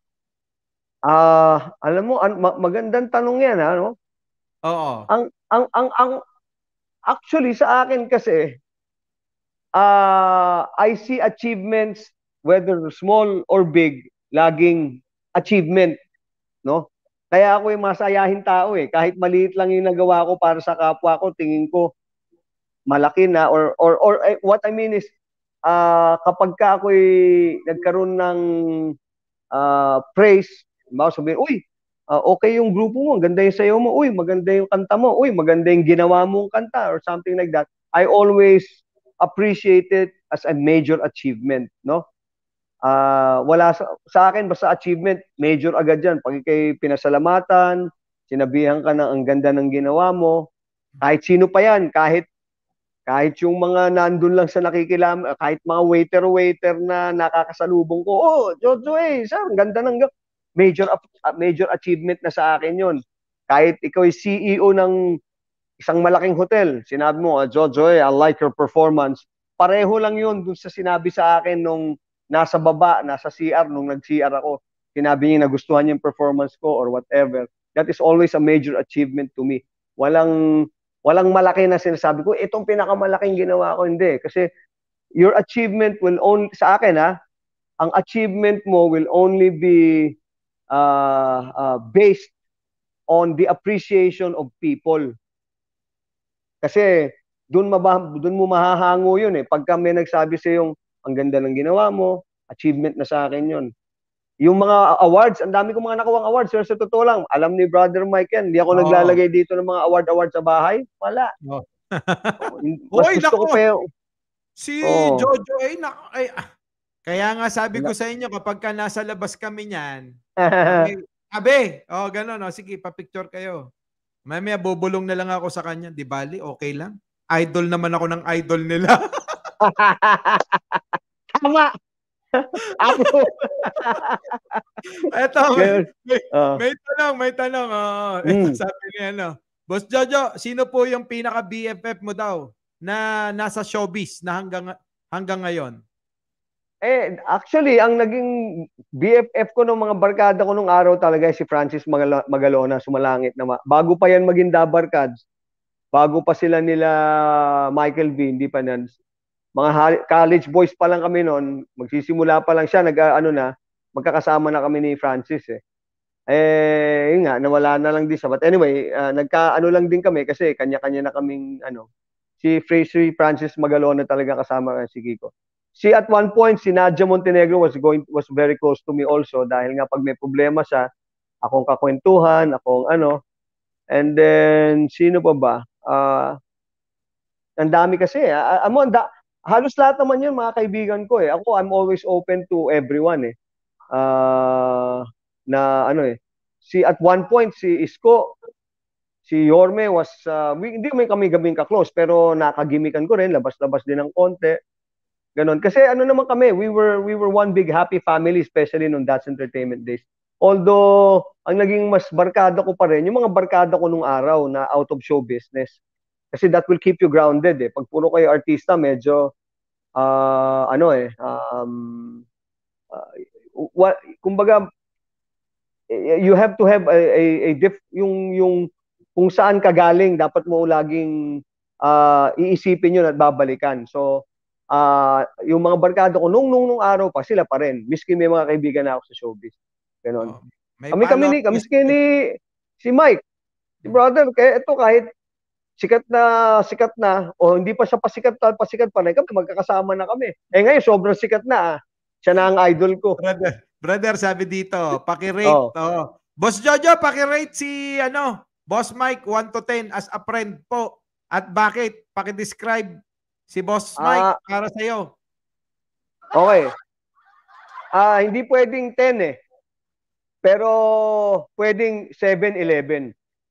Ah, alam mo, an- ma- magandang tanong 'yan, ha, no? Oo. Ang ang ang ang actually sa akin kasi ah I see achievements whether small or big, laging achievement, no? Kaya ako yung masayahin tao eh. Kahit maliit lang yung nagawa ko para sa kapwa ko, tingin ko malaki na or or or eh, what I mean is ah kapag ka ako'y nagkaroon ng ah, praise, ba sabihin, uy, ah, okay yung grupo mo, ganda yung sayaw mo, uy, maganda yung kanta mo, uy, maganda yung ginawa mong kanta or something like that. I always appreciate it as a major achievement, no? Ah, wala sa, sa akin basta achievement, major agad 'yan. Pag ikay pinasalamatan, sinabihan ka na ang ganda ng ginawa mo, kahit sino pa 'yan, kahit kahit yung mga nandun lang sa nakikilam, kahit mga waiter-waiter na nakakasalubong ko, oh, Jojo eh, sir, ang ganda ng ga-" major ap- major achievement na sa akin 'yon. Kahit ikaw ay C E O ng isang malaking hotel, sinabi mo, ah, Jojo eh, I like your performance. Pareho lang 'yon dun sa sinabi sa akin nung nasa baba, nasa C R, nung nag-C R ako. Sinabi niya nagustuhan niya yung performance ko or whatever. That is always a major achievement to me. Walang walang malaki na sinasabi ko, itong pinakamalaking ginawa ko, hindi. Kasi your achievement will only, sa akin ha, ang achievement mo will only be uh, uh, based on the appreciation of people. Kasi doon maba, doon mo mahahango yun eh. Pag may nagsabi sa yung ang ganda ng ginawa mo, achievement na sa akin yun. Yung mga awards, ang dami kong mga nakuwang awards. Pero sa totoo lang, alam ni Brother Mike yan, hindi ako Oo. naglalagay dito ng mga award-award sa bahay. Wala. Oh. Mas Hoy, gusto ko nako! pa yung... Si Oo. Jojo ay, nako, ay ah. Kaya nga sabi ko sa inyo, kapag ka nasa labas kami niyan, sabi, abe, oh, gano'n, oh, sige, pa-picture kayo. Mamaya bubulong na lang ako sa kanya, di bali, okay lang. Idol naman ako ng idol nila. Tama! Ako. Eto, Ganun. may, Ah. may tanong, may tanong. Oo. Hmm. Ito sabi niya, ano, Boss Jojo, sino po yung pinaka-B F F mo daw na nasa showbiz na hanggang hanggang ngayon? Eh, actually, ang naging B F F ko nung mga barkada ko nung araw talaga si Francis Magalo- Magalona, Sumalangit na ma- bago pa yan maging Dabarkads, bago pa sila nila Michael V, hindi pa nan. Mga ha- college boys pa lang kami noon, magsisimula pa lang siya, nag ano na, magkakasama na kami ni Francis eh. Eh, yun nga, nawala na lang din siya. But anyway, uh, nagka-ano lang din kami kasi kanya-kanya na kaming ano, si Fraser Francis Magalona talaga kasama si Kiko. Si at one point, si Nadia Montenegro was going was very close to me also dahil nga pag may problema siya, akong kakwentuhan, akong ano. And then, sino pa ba? Uh, ang dami kasi. Uh, amo, da, halos lahat naman yun, mga kaibigan ko eh. Ako, I'm always open to everyone eh. Uh, na ano eh. Si at one point, si Isko, si Yorme was, uh, we, hindi kami kami gabing ka-close, pero nakagimikan ko rin, labas-labas din ng konti. Ganon. Kasi ano naman kami, we were we were one big happy family, especially nung That's Entertainment days. Although, ang naging mas barkada ko pa rin, yung mga barkada ko nung araw na out of show business. Kasi that will keep you grounded eh. Pag puro kayo artista, medyo, uh, ano eh, um, uh, what, kumbaga, you have to have a, a, a diff, yung, yung, kung saan ka galing, dapat mo laging uh, iisipin yun at babalikan. So, uh, yung mga barkada ko, nung, nung, nung araw pa, sila pa rin. Miski may mga kaibigan na ako sa showbiz. Ganon. Oh, may kami kami ni, kami ni, si Mike, si brother, kaya ito kahit sikat na, sikat na, o hindi pa siya pasikat na, pasikat pa na, kami magkakasama na kami. Eh ngayon, sobrang sikat na, ah. Siya na ang idol ko. Brother, brother sabi dito, paki-rate, oh. oh. Boss Jojo, paki-rate si, ano, Boss Mike, one to ten as a friend po. At bakit? Paki-describe si Boss Mike uh, para sa'yo. Okay. Ah, uh, hindi pwedeng ten eh. Pero pwedeng seven eleven.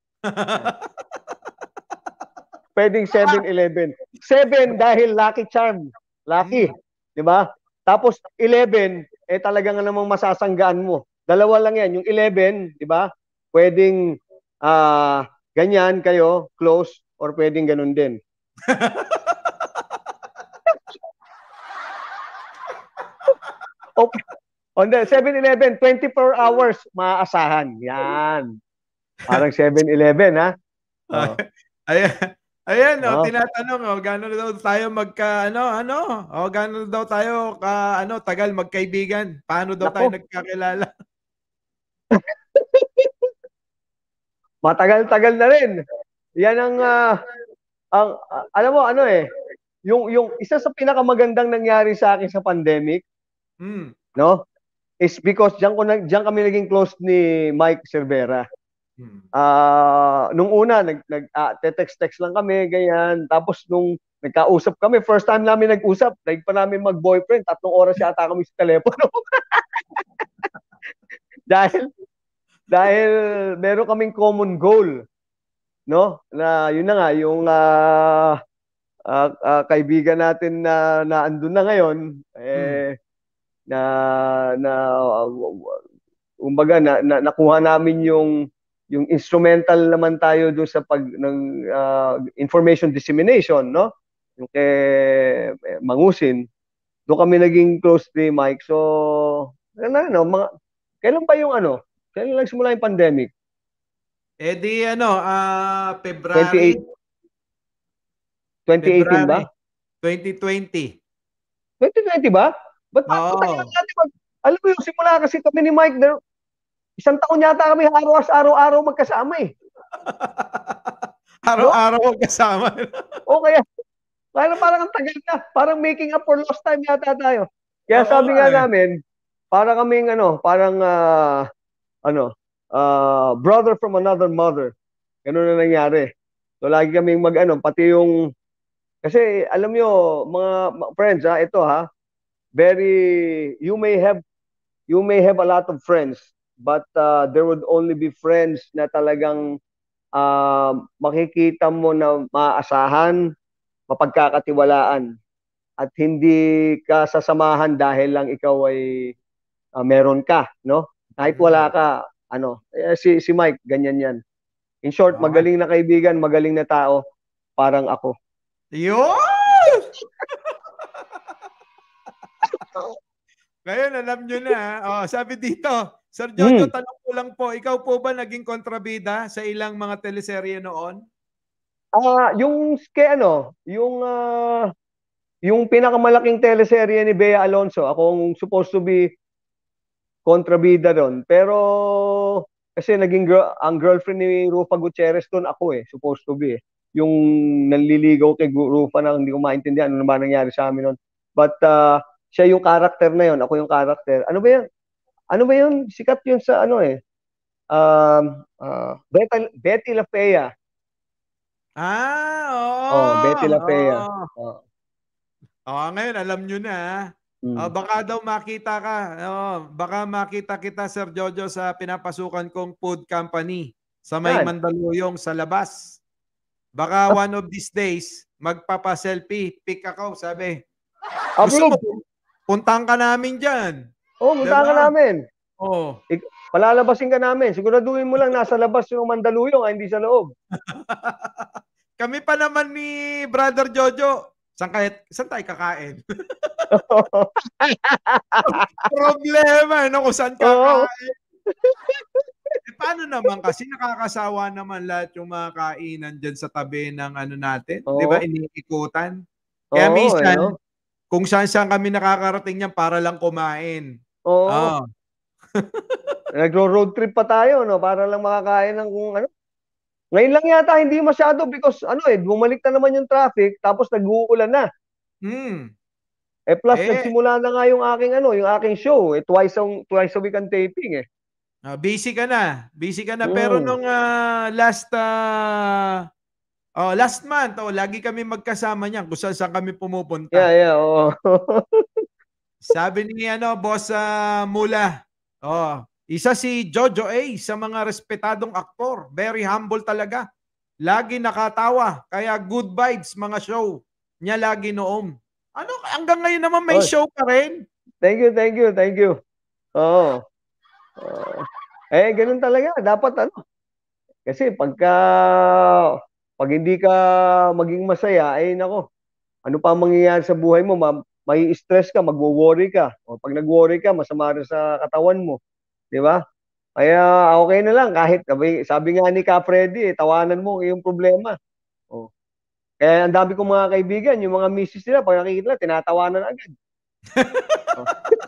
Pwedeng seven eleven. seven dahil lucky charm. Lucky. Mm. Di ba? Tapos eleven, eh talaga nga namang masasanggaan mo. Dalawa lang yan. Yung eleven, di ba? Pwedeng uh, ganyan kayo, close, or pwedeng ganun din. Okay. On the seven eleven, twenty-four hours maaasahan. Yan. Parang seven eleven, ha? Oh. Ayan. Ayan, oh, oh. Tinatanong, oh, gano'n daw tayo magka, ano, ano, oh, gano'n daw tayo, ka, ano, tagal magkaibigan. Paano daw Nako. tayo nagkakilala? Matagal-tagal na rin. Yan ang, uh, ang, uh, alam mo, ano eh, yung, yung isa sa pinakamagandang nangyari sa akin sa pandemic, mm. no, is because diyan, ko, diyan kami naging close ni Mike Cervera. Hmm. Uh, nung una, nag, nag, uh, text-text lang kami, ganyan. Tapos nung nagkausap kami, first time namin nag-usap, like pa namin mag-boyfriend, tatlong oras yata kami sa telepono. dahil, dahil meron kaming common goal, no? Na yun na nga, yung uh, uh, uh, kaibigan natin na, na andun na ngayon, eh, hmm. na, na, uh, umbaga, na, na, nakuha namin yung yung instrumental naman tayo doon sa pag ng uh, information dissemination, no? Yung kay eh, Mangusin, doon kami naging close ni Mike. So, ano, ano, mga, kailan pa yung ano? Kailan lang simula yung pandemic? Eh di ano, uh, February. twenty eighteen ba? twenty twenty. twenty twenty ba? Ba't oh. natin mag, alam mo yung simula kasi kami ni Mike, there, isang taon yata kami araw-araw magkasama eh. Araw-araw no? magkasama. O kaya, parang, parang ang tagal na. Parang making up for lost time yata tayo. Kaya oh, sabi nga ay. namin, para kaming ano, parang uh, ano, uh, brother from another mother. Ganun na nangyari. So lagi kaming mag ano, pati yung, kasi alam nyo, mga friends ha, ito ha, very, you may have, you may have a lot of friends, but uh, there would only be friends na talagang uh, makikita mo na maaasahan, mapagkakatiwalaan. at hindi ka sasamahan dahil lang ikaw ay uh, meron ka, no? Kahit wala ka, ano, eh, si si Mike ganyan 'yan. In short, Okay. magaling na kaibigan, magaling na tao, parang ako. Yun! Ngayon, alam nyo na. Oh, sabi dito, Sir Jojo, Hmm. tanong ko lang po, ikaw po ba naging kontrabida sa ilang mga teleserye noon? Ah, yung kay ano, yung ah, yung pinakamalaking teleserye ni Bea Alonso, ako ang supposed to be kontrabida doon. Pero kasi naging girl, ang girlfriend ni Rufa Gutierrez doon ako eh, supposed to be eh. Yung nanliligaw kay Rufa na hindi ko maintindihan ano naman nangyari sa amin noon. But uh, siya yung character na yon, ako yung character. Ano ba yun? Ano ba yun? Sikat yun sa ano eh. Um, uh, Betty, Betty La Fea. Ah, oo. Oh, Betty La Fea. Oo. Oh. Oh, ngayon, alam nyo na. Mm. Oh, baka daw makita ka. Oh, baka makita kita, Sir Jojo, sa pinapasukan kong food company sa may Saan? Mandaluyong sa labas. Baka one of these days, magpapa-selfie, pick ako, sabi. Gusto mo, Approve. puntahan ka namin dyan. Oh, punta ka Diba? namin. Oh. Ik- palalabasin ka namin. Siguraduhin mo lang nasa labas yung Mandaluyong, ah, hindi sa loob. Kami pa naman ni Brother Jojo. Saan, kahit, saan tayo kakain? Problema, no? Kung saan Oo. kakain. Eh, paano naman kasi nakakasawa naman lahat yung mga kainan dyan sa tabi ng ano natin. Oo. Di ba? Iniikutan. Kaya Oo, minsan, eh, no? kung saan saan kami nakakarating yan para lang kumain. Oo. Oh. Nagro-road trip pa tayo, no? Para lang makakain ng kung ano. Ngayon lang yata hindi masyado because ano eh, bumalik na naman yung traffic tapos nag-uulan na. Hmm. Eh plus Eh. nagsimula na nga yung aking ano, yung aking show, eh twice a, twice a week ang taping eh. Ah, busy ka na. Busy ka na. Pero Mm. nung ah, last ah, oh, last month, oh, lagi kami magkasama niyan kung saan saan kami pumupunta. Yeah, yeah, oo. Sabi ni ano, boss ah, Mula, oh, isa si Jojo A sa mga respetadong aktor. Very humble talaga. Lagi nakatawa. Kaya good vibes mga show niya lagi noon. Ano, hanggang ngayon naman may Oh. show pa rin. Thank you, thank you, thank you. Oo. Uh, eh, ganun talaga. Dapat ano. Kasi pagka, pag hindi ka maging masaya, ay nako, ano pa ang mangyayari sa buhay mo? Ma may stress ka, magwo-worry ka. O pag nag-worry ka, masama rin sa katawan mo. Di ba? Kaya okay na lang. Kahit, sabi, sabi nga ni Ka Freddy, eh, tawanan mo yung problema. O. Kaya ang dami kong mga kaibigan, yung mga misis nila, pag nakikita nila, tinatawanan agad. O.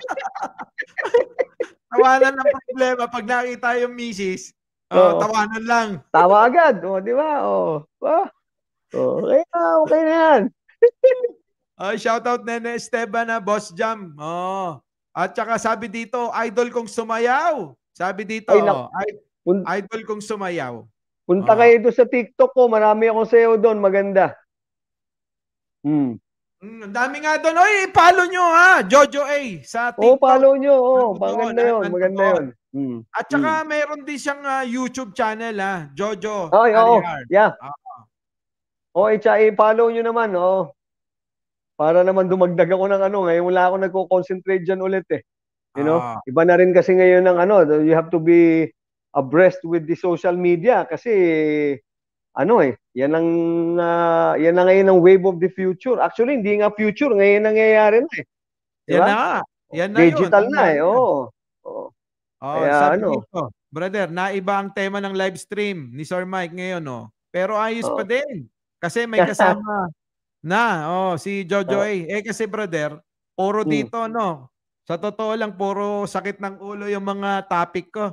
Tawanan ng problema pag nakita yung misis. Oo. Oh, tawanan lang. Tawa agad. O, di ba? O. Ba? O, kaya okay na yan. Oh, shoutout Nene Esteban na Boss Jam. Oh. At saka sabi dito, idol kong sumayaw. Sabi dito, Ay, nak- oh, I- Pun- idol kong sumayaw. punta Oh. kayo doon sa TikTok ko. Marami akong sayo doon. Maganda. Hmm. Mm, ang dami nga doon. Oy, i-follow nyo ha, Jojo A sa Oo, TikTok. follow nyo. Oo, Nandoon, maganda ah, yun. nandoon. Maganda yun. Hmm. At saka meron din siyang ah, YouTube channel ha, Jojo Ay, oo. Alihar. Yeah. Oo. O, i-follow nyo naman. Oo. Para naman dumagdag ako ng ano. Ngayon wala ako nagko-concentrate dyan ulit eh. You know? Ah. Iba na rin kasi ngayon ng ano. You have to be abreast with the social media. Kasi ano eh. Yan ang, uh, yan na ngayon ang wave of the future. Actually, hindi nga future. Ngayon nangyayari na eh. Yan Diba? na nga. Yan na Digital yun. na eh. Oo. Oo. Oh, Kaya sabi ano. dito, brother, naiba ang tema ng live stream ni Sir Mike ngayon, no? Pero ayos Oo. pa din. Kasi may kasama na, oh, si Jojo A. Eh kasi brother, puro Hmm. dito, no? Sa totoo lang, puro sakit ng ulo yung mga topic ko.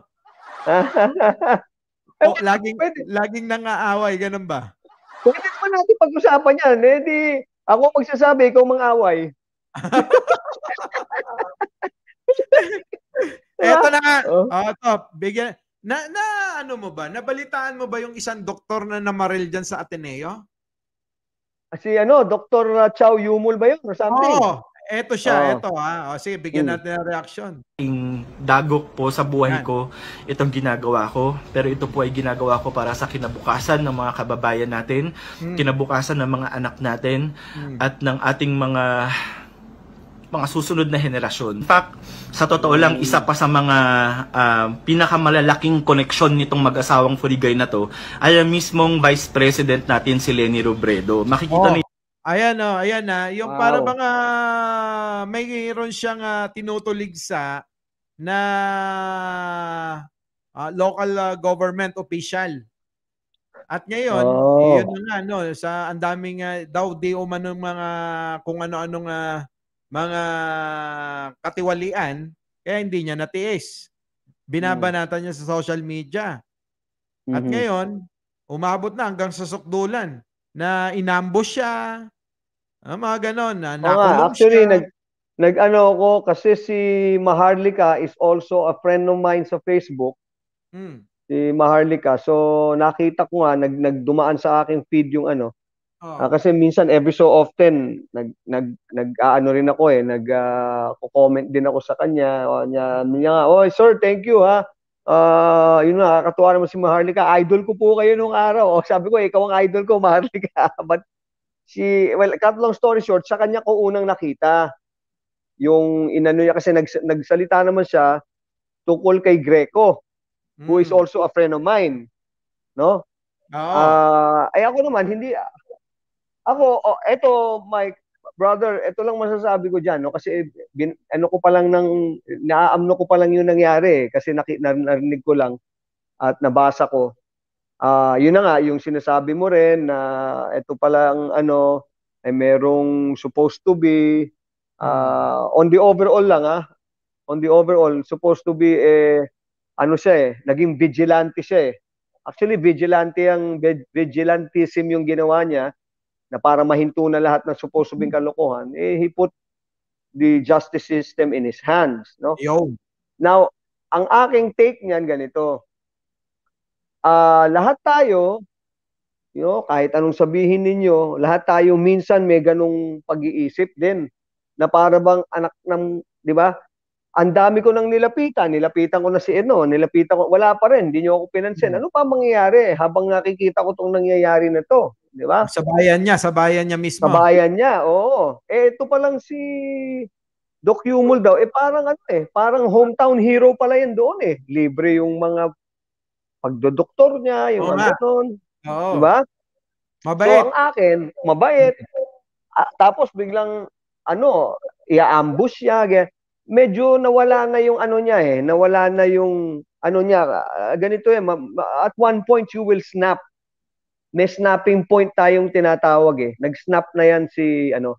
O, laging, Pwede. laging nangaaway, ganun ba? Pwede naman natin pag-usapan yan. Eh di, ako magsasabi, ikaw mang-away. Eto na nga. Oh. Oh, to, bigyan. Na, na ano mo ba? Nabalitaan mo ba yung isang doktor na namaril dyan sa Ateneo? Si ano, Doctor Chow Yumul ba yun or something? Oo. Eto siya, Oo. eto ha. O, sige, bigyan Hmm. natin ng reaction. Ting dagok po sa buhay Yan. ko itong ginagawa ko, pero ito po ay ginagawa ko para sa kinabukasan ng mga kababayan natin, Hmm. kinabukasan ng mga anak natin, Hmm. at ng ating mga mga susunod na henerasyon. In fact, sa totoo lang, isa pa sa mga ah, pinakamalalaking koneksyon nitong mag-asawang Furigay na to ay ang mismong Vice President natin si Leni Robredo. Makikita Oh, niyo ayan o, ayan na. Yung Wow. para bang ah, mayroon siyang ah, tinutuligsa na ah, local ah, government official. At ngayon, Oh. yun na nga, no, sa ang daming ah, daw di umanong mga kung ano-anong ah, mga katiwalian, kaya hindi niya natiis. Binabanatan niya sa social media. At Mhm. ngayon, umabot na hanggang sa sukdulan na inambush siya, ah, mga ganon, na Oo nga, nakulong actually, siya. nag, nag-ano ako kasi si Maharlika is also a friend of mine sa Facebook, Hmm. si Maharlika. So, nakita ko nga, nag, nagdumaan sa aking feed yung ano. Ah, Oh. kasi minsan, every so often, nag, nag, nag, ano rin ako eh, nag, ah, comment din ako sa kanya. O, niya, niya nga, oh, sir, thank you ha. Ah, yun nga, nakakatuwa naman si Maharlika. Idol ko po kayo nung araw. O, sabi ko, ikaw ang idol ko, Maharlika. But, si, well, cut long story short, sa kanya ko unang nakita. Yung inano niya kasi nags, nagsalita naman siya tungkol kay Greco, who is Hmm. also a friend of mine, no? Oo. Ah, ay ako naman hindi ako oh, eto Mike, brother, eto lang masasabi ko diyan, no, kasi bin, ano ko pa lang nang naaamno ko pa lang yung nangyari eh, kasi naki, nar, narinig ko lang at nabasa ko. Ah, yun na nga yung sinasabi mo rin na eto pa lang ano ay merong supposed to be Hmm. uh, on the overall lang ah, on the overall supposed to be eh ano siya eh, naging vigilante siya eh. Actually vigilante ang vigilantism yung ginawa niya na para mahinto na lahat ng supposed to be kalokohan, eh he put the justice system in his hands, no? Yo. Now, ang aking take niyan ganito. Ah, uh, lahat tayo, you know, kahit anong sabihin ninyo, lahat tayo minsan may ganung pag-iisip din na para bang anak ng, 'di ba? Ang dami ko nang nilapitan, nilapitan ko na si Eno, nilapitan ko, wala pa rin, hindi niyo ako pinansin. Ano pa mangyayari habang nakikita ko tong nangyayari na to, 'di ba? Sa bayan niya, sa bayan niya mismo. Sa bayan niya, oo. Eh, ito pa lang si Doc Yumul daw, eh parang ano eh, parang hometown hero pala yan doon eh. Libre yung mga pagdodoktor niya, yung Oo nga. mga gano'n. Oo. Di ba? So, Mabait. ang akin, mabait. Ah, tapos biglang, ano, i-ambush siya. Ganyan. Medyo nawala na yung ano niya eh. Nawala na yung, ano niya, ah, ganito eh. ma- ma- At one point, you will snap. May snapping point tayong tinatawag eh. Nag-snap na yan si, ano.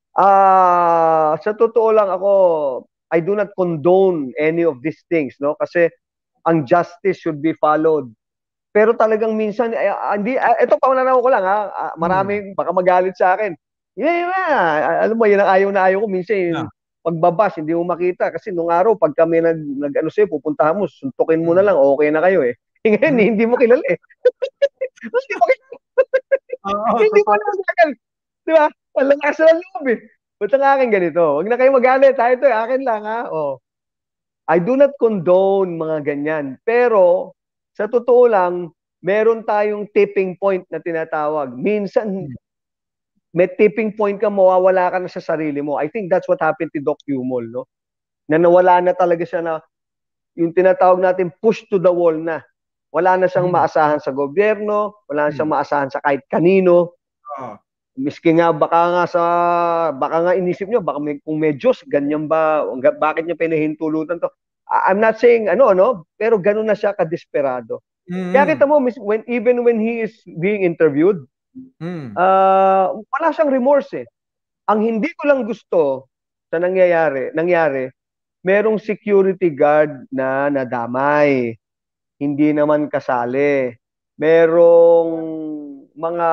Ah, sa totoo lang ako, I do not condone any of these things, no? Kasi ang justice should be followed. Pero talagang minsan, eh, ah, hindi, ah, ito pananaw ko lang ha, ah, maraming baka magalit sa akin. Yeah, yeah, alam mo, yun ang ayaw na ayaw ko. Minsan, yung Yeah. pagbabas, hindi mo makita. Kasi nung araw, pag kami nag, nag ano sa'yo, pupuntahan mo, suntukin mo na lang, okay na kayo eh. Ngayon, Hmm. hindi mo kilala eh. Hindi mo kilala. Oo, Hindi mo totoo. alam sa akin. Di ba? Walang lakas ng loob eh. Ba't ang akin ganito? Huwag na kayo magalit. Ha? Ito, akin lang ha. Oh. I do not condone mga ganyan. Pero, sa totoo lang, meron tayong tipping point na tinatawag. Minsan, may tipping point ka, mawawala ka na sa sarili mo. I think that's what happened to Doc Yumol, no? Na nawala na talaga siya na, yung tinatawag natin, push to the wall na. Wala na siyang Hmm. maasahan sa gobyerno, wala na siyang Hmm. maasahan sa kahit kanino. Oo. Miski nga, baka nga sa, baka nga inisip nyo, baka may, kung may Diyos, ganyan ba, bakit niya pinahintulutan to? I'm not saying ano, no? Pero ganun na siya kadesperado. Hmm. Kaya kita mo, when, even when he is being interviewed, Hmm. uh, wala siyang remorse eh. Ang hindi ko lang gusto sa nangyayari, nangyari, merong security guard na nadamay. Hindi naman kasali. Merong mga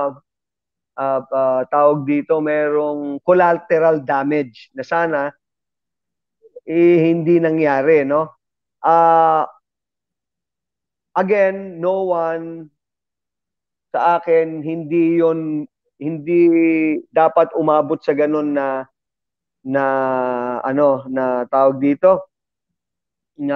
uh, uh, tawag dito, merong collateral damage na sana eh, hindi nangyari, no? Uh, again, no one sa akin, hindi yon hindi dapat umabot sa ganun na na ano na tawag dito na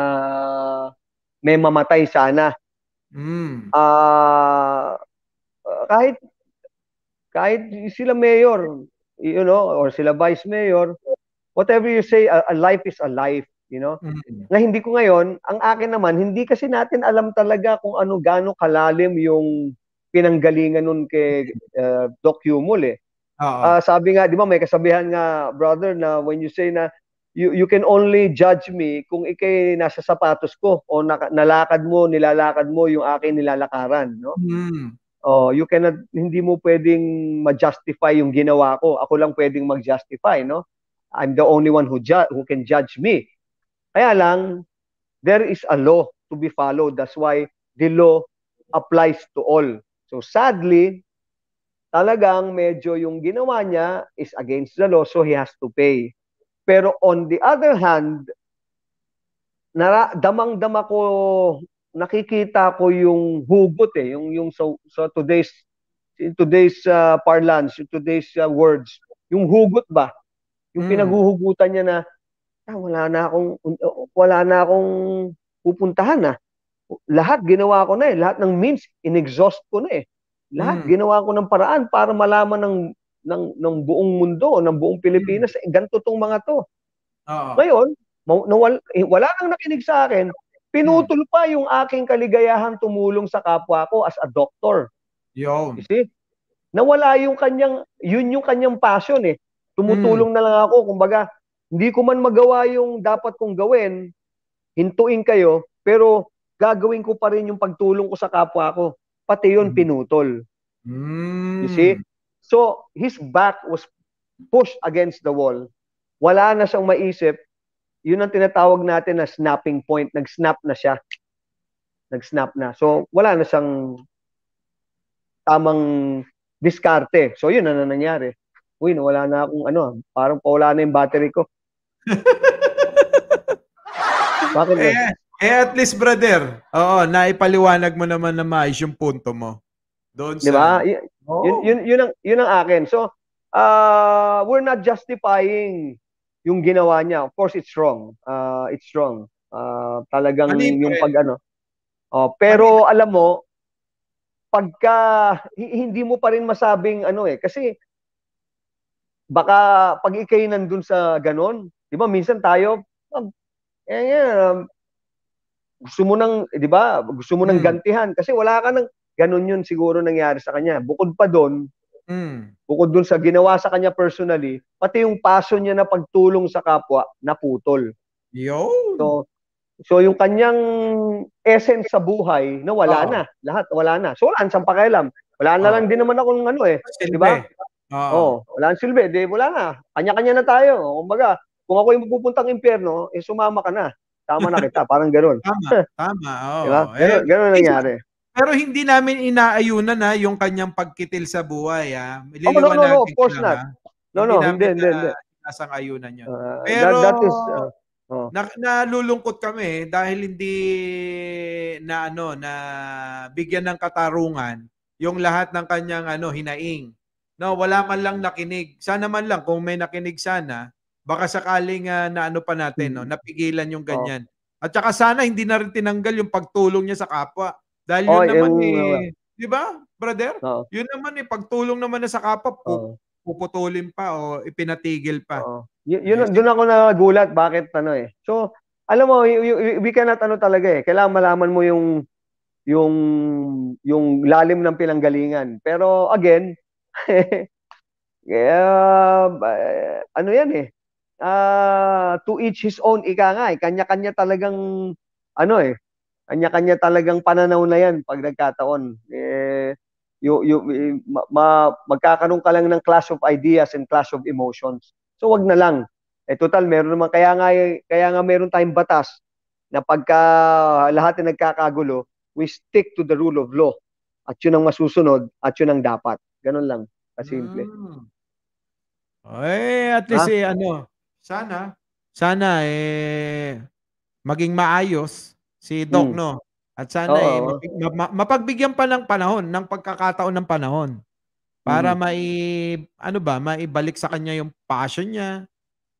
may mamatay sana. Mm. Ah, kahit kahit sila mayor, you know, or sila vice mayor, whatever you say, a, a life is a life, you know. Mm. Na hindi ko ngayon, ang akin naman, hindi kasi natin alam talaga kung ano gaano kalalim yung pinanggalingan nun kay uh, Doc Yumul eh. Oo. Uh, sabi nga, di ba may kasabihan nga, brother, na when you say na you, you can only judge me kung ikay nasa sapatos ko o na, nalakad mo, nilalakad mo yung akin nilalakaran, no? Mm. Oh, you cannot, hindi mo pwedeng ma-justify yung ginawa ko. Ako lang pwedeng mag-justify, no? I'm the only one who ju- who can judge me. Kaya lang, there is a law to be followed. That's why the law applies to all. So sadly, talagang medyo yung ginawa niya is against the law, so he has to pay. Pero on the other hand, nara, damang-dama ko, nakikita ko yung hugot eh, yung, yung so, so today's, in today's uh, parlance, in today's uh, words, yung hugot ba? Yung Mm. pinaghuhugutan niya na, ah, wala na akong, wala na akong pupuntahan na. Lahat ginawa ko na eh, lahat ng means, inexhaust ko na eh. Lahat Mm. ginawa ko ng paraan para malaman ng, ng, ng buong mundo, ng buong Pilipinas, eh, ganito tong mga to. Oo. Ngayon, nawal, eh, wala nang nakinig sa akin, pinutol pa yung aking kaligayahan tumulong sa kapwa ko as a doctor. Yun. You see? Nawala yung kanyang, yun yung kanyang passion eh. Tumutulong na lang ako, kumbaga, hindi ko man magawa yung dapat kong gawin, hintuin kayo, pero gagawin ko pa rin yung pagtulong ko sa kapwa ko. Pati yun pinutol. Mm. You see? So, his back was pushed against the wall. Wala na siyang maisip. Yun ang tinatawag natin na snapping point. Nag-snap na siya. Nag-snap na. So, wala na siyang tamang diskarte. So, yun na nangyari. Uy, wala na akong ano, parang pawala na yung battery ko. Bakit eh, eh, at least, brother, oo, naipaliwanag mo naman na maayos yung punto mo. Doon sa... Diba? Y- oh. yun, yun, yun, ang, yun ang akin. So, uh, we're not justifying yung ginawa niya. Of course, it's wrong. Uh, it's wrong. Uh, talagang Malito yung eh. pag ano. Oh, pero Malito. Alam mo, pagka hindi mo pa rin masabing ano eh, kasi baka pag ikay nandun sa ganon, di ba, minsan tayo, eh, eh, gusto mo nang, eh, di ba, gusto mo nang Hmm. gantihan, kasi wala ka nang, ganon yun siguro nangyari sa kanya. Bukod pa doon, Hmm. bukod doon sa ginawa sa kanya personally, pati yung passion niya na pagtulong sa kapwa, naputol. Yun. So, so yung kanyang essence sa buhay, nawala Oo. na. Lahat, wala na. So, wala siyang pakialam. Wala na Oo. lang din naman akong ano eh. Di ba? Oo. Oh, wala nang silbi. Di, wala na. Kanya-kanya na tayo. Kumbaga, kung ako yung mapupuntang impyerno, eh sumama ka na. Tama na kita. Parang gano'n. Tama. Tama. Oo. Diba? Gano'n, Eh, gano'n nangyari. pero hindi namin inaayunan na yung kanyang pagkitil sa buhay, ha. Oh, no, no, no. Of Liliwanagin ko course lang, not. ha. No, Hindi no. namin Hindi, hindi, hindi. na sinasang-ayunan yun. Uh, Pero that, that is, uh, oh. na, nalulungkot kami dahil hindi na ano na bigyan ng katarungan yung lahat ng kanyang ano hinaing. No, wala man lang nakinig. Sana man lang kung may nakinig sana, baka sakaling uh, na ano pa natin, no, napigilan yung ganyan. Oh. At saka sana hindi na rin tinanggal yung pagtulong niya sa kapwa. Dahil yun oh, naman yung, eh, uh, 'di ba, brother? Oh. Yun naman eh pagtulong naman na sa kapwa, oh. puputulin pa o ipinatigil pa. Oh. Y- yun yes. Doon ako nagulat bakit ano eh. So, alam mo, y- y- we cannot ano talaga eh. Kailangan malaman mo yung yung yung lalim ng pinanggalingan. Pero again, uh, ano yan eh. Uh, to each his own, ika nga eh. Kanya-kanya talagang ano eh. Kanya-kanya talagang pananaw na yan pag nagkataon. Eh, you, you, ma, ma, magkakaroon ka lang ng clash of ideas and clash of emotions. So wag na lang. Eh total meron naman kaya nga kaya nga meron tayong batas na pagka lahat ay nagkakagulo, we stick to the rule of law. At 'yun ang masusunod at 'yun ang dapat. Ganun lang, kasimple. Hmm. Ay, at least ha? eh ano, sana sana eh maging maayos si Doc, hmm. no. At sana Oo. eh mapig, ma, mapagbigyan pa ng panahon, ng pagkakataon ng panahon para hmm. mai ano ba, maibalik sa kanya yung passion niya.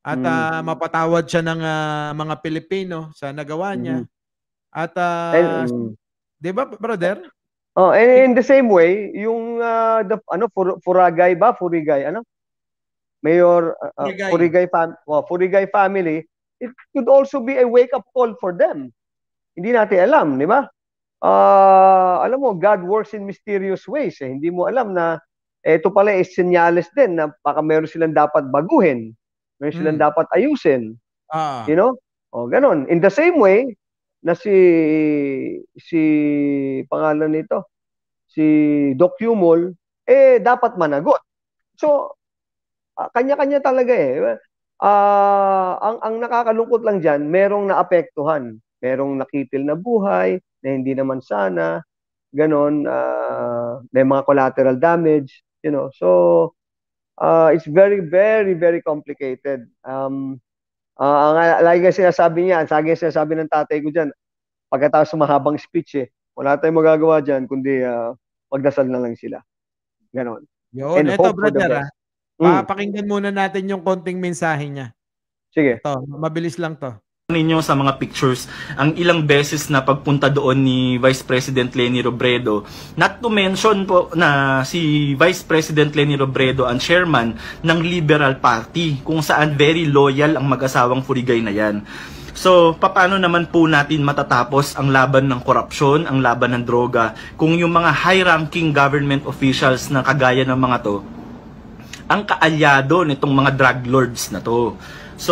At Mm. ah, mapatawad siya ng ah, mga Pilipino sa nagawa niya. Mhm. At And, ah, mm. 'di ba, brother? Oh, and in the same way, yung ah, the ano Fur- Furagay ba? Furigay ano? Mayor uh, uh, Furigay. Furigay fam oh, Furigay family, it could also be a wake up call for them. Hindi natin alam, di ba? Ah, alam mo, God works in mysterious ways. Eh. Hindi mo alam na ito pala is senyales din na baka meron silang dapat baguhin. Meron silang Mm. dapat ayusin. Ah. You know? O, ganun. In the same way, na si, si, pangalan nito, si Doc Yumol, eh, dapat managot. So, ah, kanya-kanya talaga eh. Ah, ang, ang nakakalungkot lang dyan, merong naapektuhan. Merong nakitil na buhay, na hindi naman sana, ganon, ah, may mga collateral damage, you know. So, uh, it's very, very, very complicated. Um, uh, ang lagi nga sinasabi niya, ang lagi nga sinasabi ng tatay ko dyan, pagkatapos ng mahabang speech eh, wala tayong magagawa dyan, kundi uh, magdasal na lang sila. Ganon. Yun. And Eto, hope for the brother, ah. best. Mm. Papakinggan muna natin yung konting mensahe niya. Sige. Ito, mabilis lang to. Ninyo sa mga pictures ang ilang beses na pagpunta doon ni Vice President Leni Robredo, not to mention po na si Vice President Leni Robredo ang chairman ng Liberal Party, kung saan very loyal ang mag-asawang Furigay na yan. So, paano naman po natin matatapos ang laban ng korupsyon, ang laban ng droga, kung yung mga high-ranking government officials na kagaya ng mga to ang kaalyado nitong mga drug lords na to. So,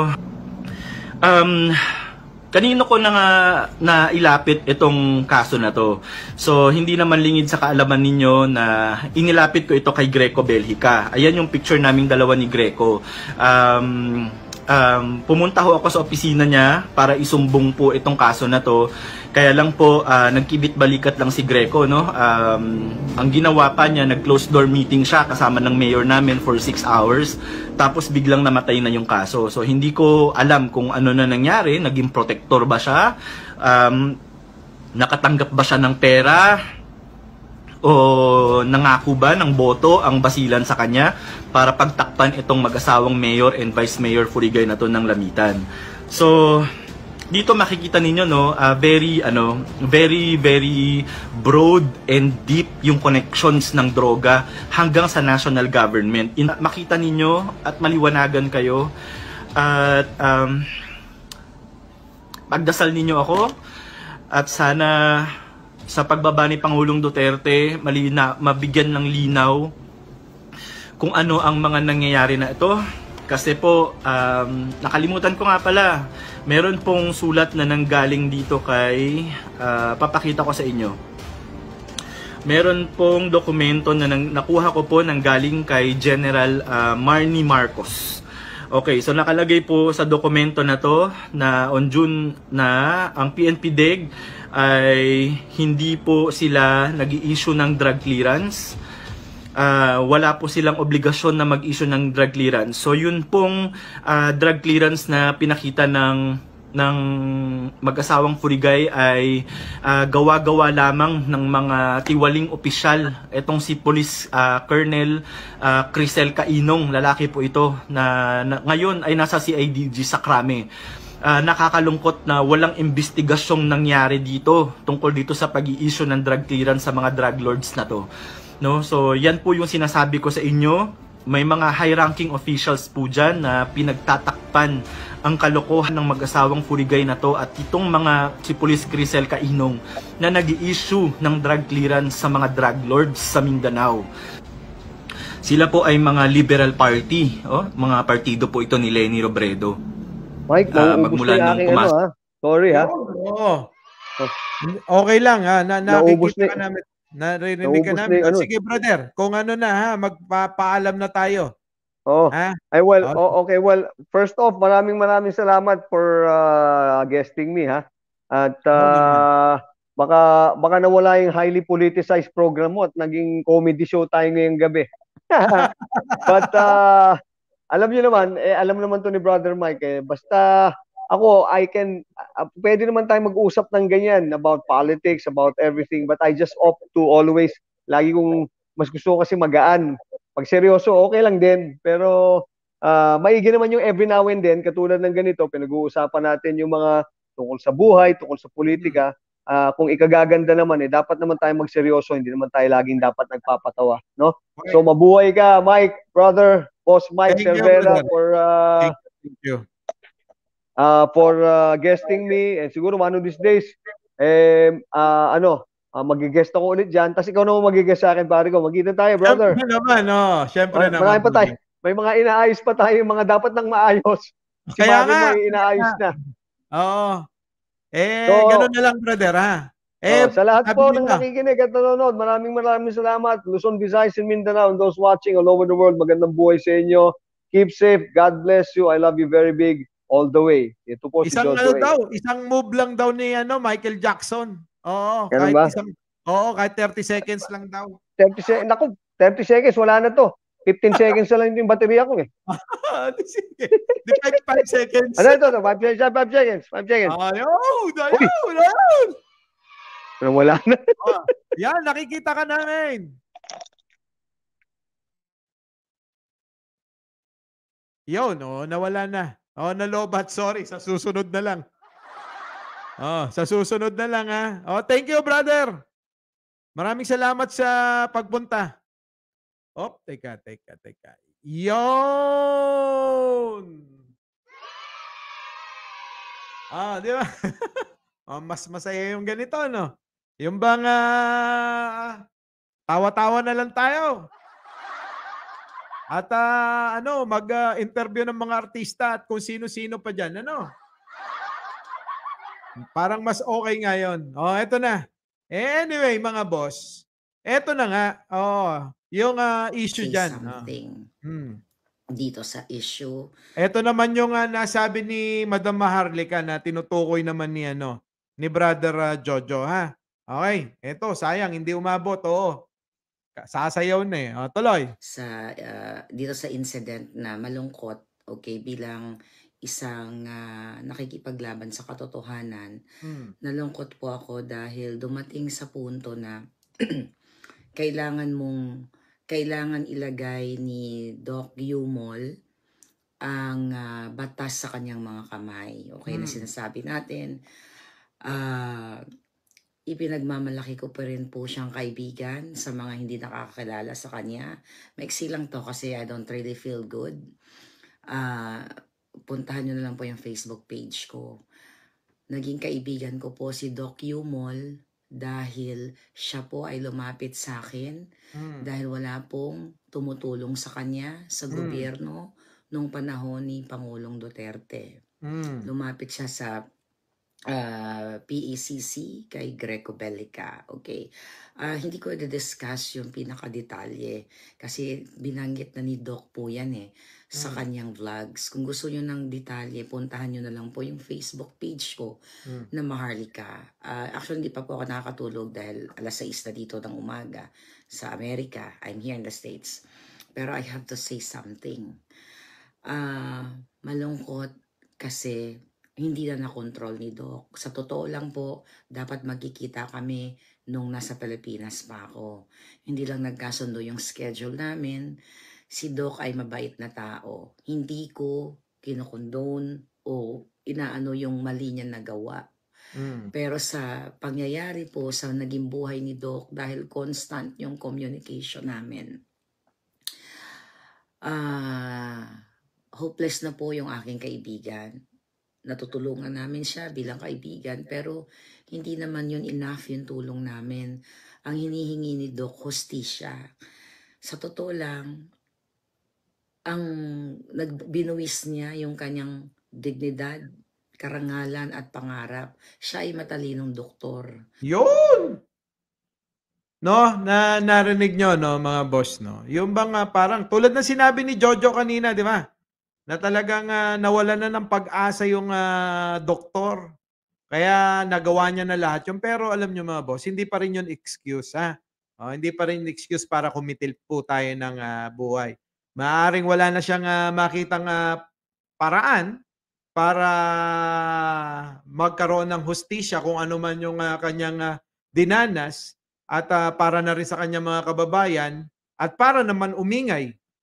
Um, kanino ko na nga na ilapit itong kaso na to. So, hindi naman lingid sa kaalaman ninyo na inilapit ko ito kay Greco Belhica. Ayan yung picture naming dalawa ni Greco. Um, um, pumunta ho ako sa opisina niya para isumbong po itong kaso na to. Kaya lang po, uh, nagkibit balikat lang si Greco, no? Um, ang ginawa pa niya, nag-closed door meeting siya kasama ng mayor namin for six hours. Tapos biglang namatay na yung kaso. So, hindi ko alam kung ano na nangyari. Naging protector ba siya? Um, nakatanggap ba siya ng pera? O nangako ba ng boto ang basilan sa kanya para pagtakpan itong mag-asawang mayor and vice mayor Furigay na to ng Lamitan? So, dito makikita ninyo, no, uh, very ano, very very broad and deep yung connections ng droga hanggang sa national government. In, makita ninyo at maliwanagan kayo at um, pagdasal ninyo ako at sana sa pagbaba ni Pangulong Duterte malina, mabigyan ng linaw kung ano ang mga nangyayari na ito. Kasi po, um, nakalimutan ko nga pala, meron pong sulat na nanggaling dito kay, uh, papakita ko sa inyo. Meron pong dokumento na nang, nakuha ko po nanggaling kay General uh, Marnie Marcos. Okay, so nakalagay po sa dokumento na to na on June na ang P N P D E G ay hindi po sila nag-i-issue ng drug clearance. Uh, wala po silang obligasyon na mag-issue ng drug clearance. So yun pong uh, drug clearance na pinakita ng ng mag-asawang Furigay ay uh, gawa-gawa lamang ng mga tiwaling opisyal. Itong si Police uh, Colonel uh, Crisel Cainong, lalaki po ito na, na ngayon ay nasa C I D G sa Krame. Uh, nakakalungkot na walang investigasyong nangyari dito tungkol dito sa pag-i-issue ng drug clearance sa mga drug lords na to. No? So, yan po yung sinasabi ko sa inyo. May mga high-ranking officials po dyan na pinagtatakpan ang kalokohan ng mag-asawang Furigay na to at itong mga si Police Crisel Cainong na nag-i-issue ng drug clearance sa mga drug lords sa Mindanao. Sila po ay mga liberal party. Oh, mga partido po ito ni Leni Robredo. Mike, uh, nauubos na yung aking ano ha. Sorry ha. Oo. Okay lang ha. Na, naubos nakikita na, ka namin. Naririnig ka naubos namin. na ano. Sige brother, kung ano na ha, magpapaalam na tayo. Oh. Ha? Ay well, Okay. oh, okay, well, first off, maraming maraming salamat for uh, guesting me ha. At uh, baka baka nawala yung highly politicized program mo at naging comedy show tayo ngayong gabi. But uh, alam niyo naman, eh, alam naman to ni Brother Mike eh, basta ako, I can, uh, pwede naman tayo mag-usap ng ganyan about politics, about everything, but I just opt to always, lagi kong mas gusto ko kasi magaan. Pag seryoso, okay lang din, pero ah, maigi naman yung every now and then, katulad ng ganito, pinag-uusapan natin yung mga tungkol sa buhay, tungkol sa politika. Ah, kung ikagaganda naman, eh, dapat naman tayo magseryoso, hindi naman tayo laging dapat nagpapatawa, no? So, mabuhay ka, Mike, brother, Boss Mike Thank you, Cervera, brother. for uh, Thank you. Thank you. uh, for uh, guesting me. And siguro one of these days, eh, ah, ano, uh, mag-guest ako ulit dyan. Tapos ikaw naman mag-guest sa akin, pare ko. Magkita tayo, brother. Siyempre naman, oh. Siyempre Mar- naman. Marami pa tayo. May mga inaayos pa tayo, yung mga dapat nang maayos. Si Kaya Mami nga. mo, eh, inaayos na. Oo. Eh, So, ganun na lang, brother, ha? Eh, Oh, sa lahat sabi po ng nila, nakikinig at nanonood, maraming maraming salamat. Luzon, Visayas, and Mindanao, and those watching all over the world, magandang buhay sa inyo. Keep safe. God bless you. I love you very big all the way. Ito po si isang ano Jojo A. daw, isang move lang daw ni ano Michael Jackson. Oo, Ganun kahit ba? isang Oo, kahit thirty seconds lang daw. thirty seconds. Naku, thirty seconds. Wala na to. fifteen seconds na lang yung baterya ko eh. Sige. Di five, five seconds. Ano ito? five seconds. five seconds. five seconds. Ayun, ayun, ayun. Pero wala na. Oh, yan, nakikita ka namin. Yun, oh, nawala na. Oh, nalobat, sorry. Sa susunod na lang. Oh, sa susunod na lang, ha. Oh, thank you, brother. Maraming salamat sa pagpunta. Oh, teka, teka, teka. Yon. Ah, di ba? Oh, mas masaya yung ganito, no? Yung bang ah, tawa-tawa na lang tayo. At ah, ano, mag-interview ng mga artista at kung sino-sino pa dyan, ano? Parang mas okay ngayon. Oh, eto na. Anyway, mga boss, eto na nga. Oh, yung ah, issue Say dyan. Oh. something Hmm. dito sa issue. Eto naman yung ah, nasabi ni Madam Maharlika na tinutukoy naman ni ano, ni Brother ah, Jojo, ha? Okay, eto, sayang, hindi umabot, oo. Ka- Sasayaw na eh. O, tuloy. Sa ah, dito sa incident na malungkot, okay, bilang isang ah, nakikipaglaban sa katotohanan, Hmm. nalungkot po ako dahil dumating sa punto na kailangan mong kailangan ilagay ni Doc Yumol ang ah, batas sa kanyang mga kamay. Okay, na Hmm. sinasabi natin, ah ipinagmamalaki ko pa rin po siyang kaibigan sa mga hindi nakakakilala sa kanya. Maiksi lang to kasi I don't really feel good. Ah, puntahan nyo na lang po yung Facebook page ko. Naging kaibigan ko po si Doc Yumol dahil siya po ay lumapit sa akin Hmm. dahil wala pong tumutulong sa kanya sa Hmm. gobyerno nung panahon ni Pangulong Duterte. Hmm. Lumapit siya sa ah, P E C C kay Greco Bellica. Okay. Ah, hindi ko i-discuss yung pinakadetalye kasi binanggit na ni Doc po yan eh sa Hmm. kanyang vlogs. Kung gusto nyo ng detalye, puntahan nyo na lang po yung Facebook page ko Hmm. na Maharlika. Ah, actually, hindi pa po ako nakakatulog dahil alas sais na dito ng umaga sa Amerika. I'm here in the States. Pero I have to say something. Ah, malungkot kasi hindi na nakontrol ni Doc. Sa totoo lang po, dapat magkikita kami nung nasa Pilipinas pa ako. Hindi lang nagkasundo yung schedule namin. Si Doc ay mabait na tao. Hindi ko kinokondone o inaano yung mali niya nagawa. Hmm. Pero sa pangyayari po sa naging buhay ni Doc, dahil constant yung communication namin, ah hopeless na po yung aking kaibigan. Natutulungan namin siya bilang kaibigan, pero hindi naman yun enough yung tulong namin. Ang hinihingi ni Doc, hustisya. Sa totoo lang, ang nagbinuwis niya yung kanyang dignidad, karangalan at pangarap. Siya ay matalinong doktor. Yun! No, na narinig nyo, no, mga boss, no? Yung bang ah, parang, tulad ng sinabi ni Jojo kanina, di ba? Na talagang ah, nawala na ng pag-asa yung ah, doktor. Kaya nagawa niya na lahat yun. Pero alam nyo mga boss, hindi pa rin yun excuse, ha? Oh, hindi pa rin excuse para kumitil po tayo ng ah, buhay. Maaring wala na siyang ah, makitang ah, paraan para magkaroon ng hustisya kung ano man yung ah, kanyang ah, dinanas at ah, para na rin sa kanyang mga kababayan at para naman umingay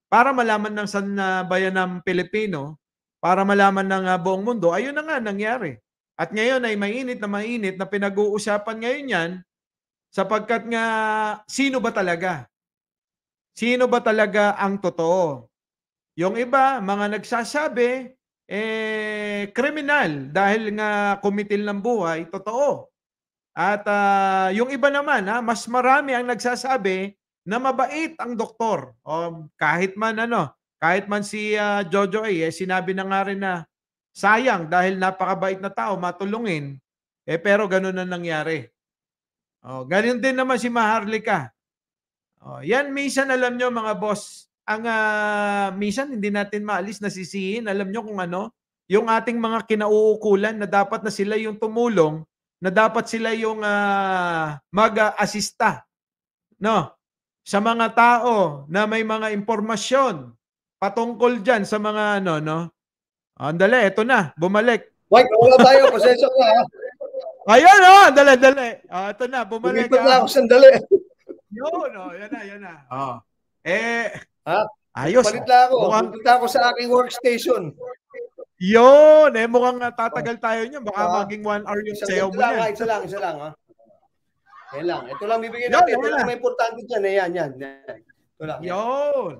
para malaman ng sanbayan ng Pilipino, para malaman ng uh, buong mundo, ayun na nga nangyari. At ngayon ay mainit na mainit na pinag-uusapan ngayon yan sapagkat nga sino ba talaga? Sino ba talaga ang totoo? Yung iba, mga nagsasabi, eh, kriminal dahil nga kumitil ng buhay, totoo. At uh, yung iba naman, ha, mas marami ang nagsasabi na mabait ang doktor. O kahit man ano, kahit man si uh, Jojo A, eh, sinabi na nga rin na sayang dahil napakabait na tao, matulungin. Eh pero ganun na nangyari. O, ganun din naman si Maharlika. O, yan minsan alam nyo mga boss, ang uh, minsan hindi natin maalis na sisihin. Alam nyo kung ano? Yung ating mga kinauukulan na dapat na sila yung tumulong, na dapat sila yung uh, mag-assista. No? Sa mga tao na may mga impormasyon patungkol dyan sa mga ano, no? Andali, eto na, bumalik. Mike, wala tayo, pasensya ka ha. Ayun, oh, andali, andali. Oh, eto na, bumalik. Lumipat na ako sandali. Yun, oh, yan na, yan na. Oh. Eh, ha? Ayos. Palit na ako. Mukhang... Punta ako sa aking workstation. Yun, eh, mukhang tatagal tayo niyan. Baka uh, maging one hour yung sayaw mo lang, yan. Ha, isa lang, isa lang, ha. Yan lang. Ito lang bibigyan natin. Ito lang may importante dyan. Eh. Yan, yan, yan. Ito lang. Yan. Yun.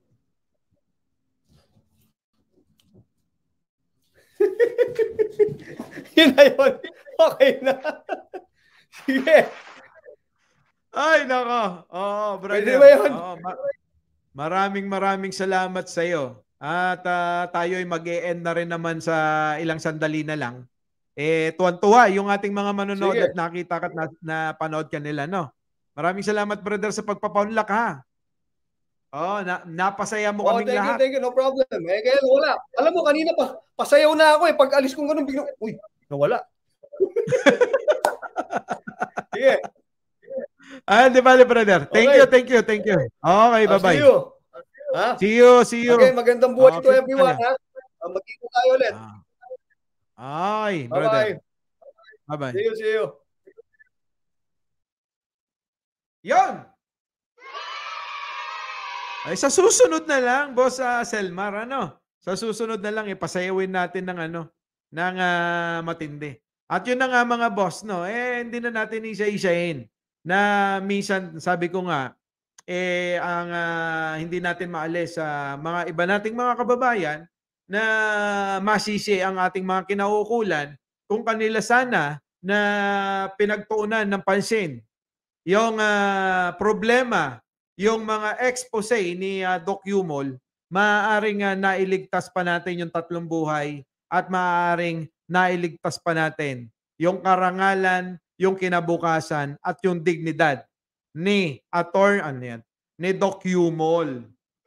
Yun na yun. Okay na. Sige. Ay, nako. Oo, brother. Pwede ba yun? Oo, ma- maraming maraming salamat sa iyo. At uh, tayo ay mag-e-end na rin naman sa ilang sandali na lang. Eh, tuwan-tuwa yung ating mga manonood. Sige. At nakita ka at na, na panood ka nila, no? Maraming salamat, brother, sa pagpapaunlak, ha? Oh, na, napasaya mo oh, kaming thank lahat. You, thank you, no problem. Eh, kaya wala. Alam mo, kanina pa, pasayaw na ako eh. Pag alis kong ganun, biglang, uy, nawala. Sige. Ah, di ba, brother? Thank okay. you, thank you, thank you. Okay, bye-bye. See you. Ha? See you, see you. Okay, magandang buhay okay, to everyone, pala. ha? Magkita tayo ulit. Ah. Ay, brother. Bye-bye. Bye-bye. See you, see you. Yon. Ay, sa susunod na lang, boss uh, Selmar, ano? Sa susunod na lang, ipasayawin natin ng ano, ng uh, matindi. At yun na nga mga boss, no? Eh, hindi na natin isa-isahin na minsan, sabi ko nga, eh, ang uh, hindi natin maalis sa uh, mga iba nating mga kababayan na masisi ang ating mga kinauukulan kung kanila sana na pinagtuunan ng pansin yung uh, problema, yung mga expose ni uh, Doc Yumol, maaaring uh, nailigtas pa natin yung tatlong buhay at maaaring nailigtas pa natin yung karangalan, yung kinabukasan at yung dignidad ni Attorney ano yan, ni Doc Yumol.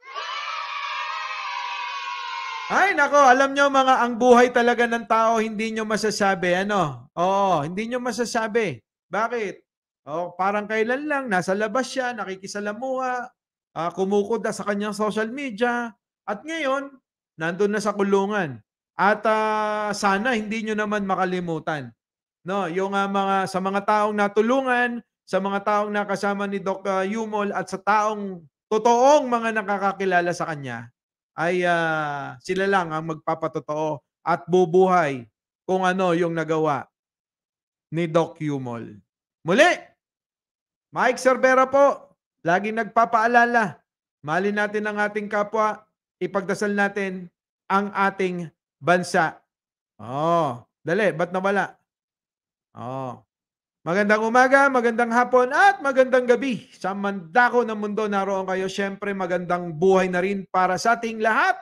Ay nako, alam nyo mga ang buhay talaga ng tao hindi nyo masasabi ano. Oo, hindi nyo masasabi. Bakit? Oh, parang kailan lang nasa labas siya, nakikisalamuha, uh, kumukuda sa kanyang social media at ngayon nandun na sa kulungan. At uh, sana hindi nyo naman makalimutan, no, yung uh, mga sa mga taong natulungan, sa mga taong nakasama ni Doc uh, Yumol at sa taong totoong mga nakakakilala sa kanya ay uh, sila lang ang magpapatotoo at bubuhay kung ano yung nagawa ni Doc Yumol. Muli, Mike Cervera po, laging nagpapaalala, mahalin natin ang ating kapwa, ipagdasal natin ang ating bansa. Oh, dali, ba't nawala? Oh. Magandang umaga, magandang hapon, at magandang gabi. Sa mandako ng mundo naroon kayo, syempre magandang buhay na rin para sa ating lahat.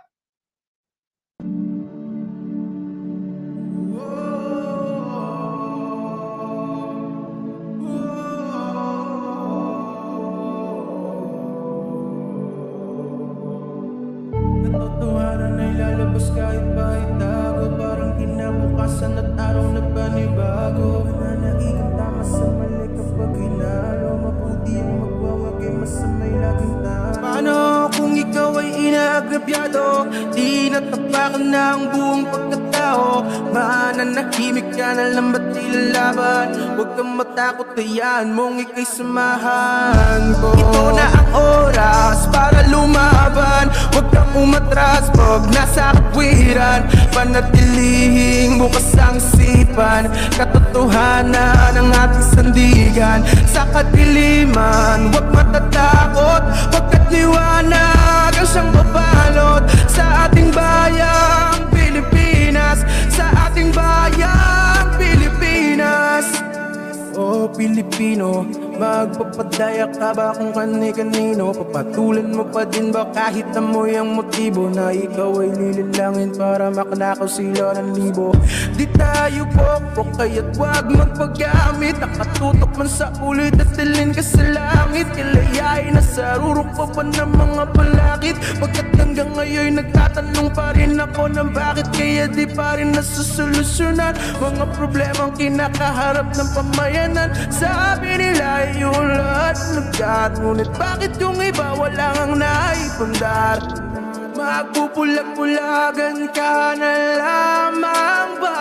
Katotohanan ay lalabas kahit pa itago, parang kinabukasan at araw na panibago. Nananaig ang tama sa mali kapag hinalo, mabuti ang magwawag ay masamay laging talo. Paano kung ikaw ay inaagrabyado, di natapakan na ang buong pagkatalo? tao. Mananahimik ka na lang ba't di lalaban? Huwag kang matakot, hayaan mong ika'y samahan ko. Ito na ang oras para lumaban. Huwag kang umatras pag nasa katwiran. Panatilihing bukas ang isipan, katotohanan ang ating sandigan. Sa kadiliman, huwag matatakot, pagkat liwanag ang siyang babalot sa ating bayang Pilipinas, sa ating bayang Pilipinas. Oh Pilipino, magpapadaya ka ba kung kani-kanino? Papatulan mo pa din ba kahit amoy ang motibo na ikaw ay lililangin para makanakaw sila ng libo? Di tayo pokpok kaya't wag magpagamit, nakatutok man sa ulit at tilin ka sa langit. Kilayain na sa rurok pa pa ng mga balakid, pagkat hanggang ngayon nagtatanong pa rin ako ng bakit kaya di pa rin nasusolusyonan mga problemang kinakaharap ng pamayanan. Sabi nila yung lahat nagkat, ngunit bakit yung iba wala ngang naipundar? Magpupulag-pulagan ka na lamang ba?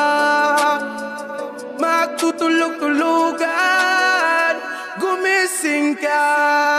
Magtutulog-tulugan, gumising ka.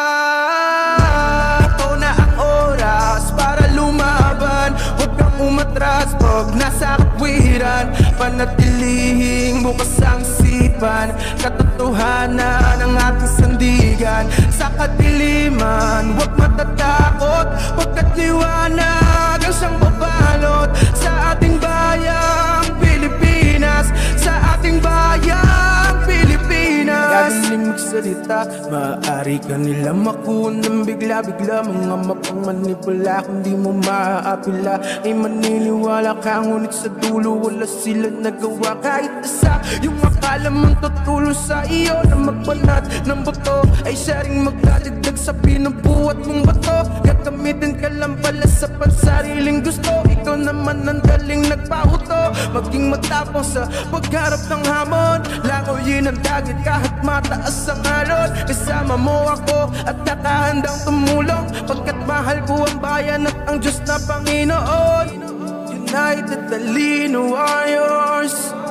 Ito na ang oras para lumaban. Huwag kang umatras pag nasa katwiran. Panatilihing bukas ang isipan, katotohanan ang ating sandigan. Sa kadiliman, huwag matatakot, pagkat liwanag ang siyang babalot sa ating bayang Pilipinas, sa ating bayang Pilipinas. Gagaling magsalita, maaari ka nila makuha ng bigla-bigla. Mga mapangmanipula, kung di mo maaapila ay maniniwala ka, ngunit sa dulo wala sila nagawa kahit isa. Yung akala mong tutulo sa iyo na magbanat ng buto ay siya ring magdadagdag sa pinubuhat mong bato. Gagamitin ka lang pala sa pansariling gusto. Ikaw naman ang daling nagpahuto, maging matapang sa pagharap ng hamon. Langoyin ang dagit kahit mataas ang alon. Kasama mo ako at nakahandang tumulong, pagkat mahal ko ang bayan at ang Diyos na Panginoon. United Talino Warriors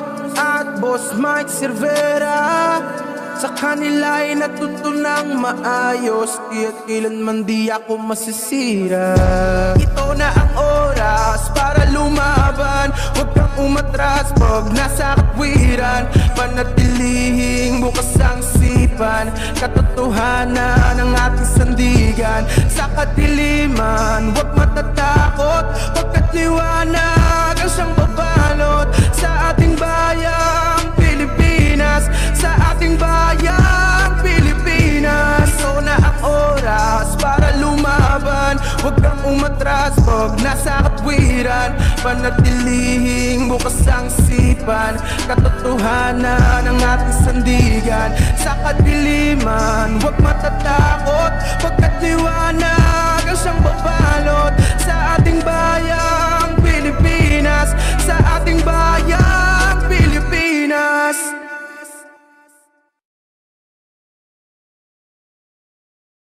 at Boss Mike Cervera, sa kanila ay natutunang maayos, di at kailanman di ako masisira. Ito na ang oras para lumaban. Huwag kang umatras pag nasa katwiran. Panatilihing bukas ang isipan, katotohanan ang ating sandigan. Sa kadiliman, huwag matatakot, pagkat liwanag ang siyang babalot sa ating bayang Pilipinas, sa ating bayang Pilipinas. Ito na ang oras para lumaban. Huwag kang umatras pag nasa katwiran. Panatilihing bukas ang isipan, katotohanan ang ating sandigan. Sa kadiliman, huwag matatakot, pagkat liwanag ang siyang babalot sa ating bayan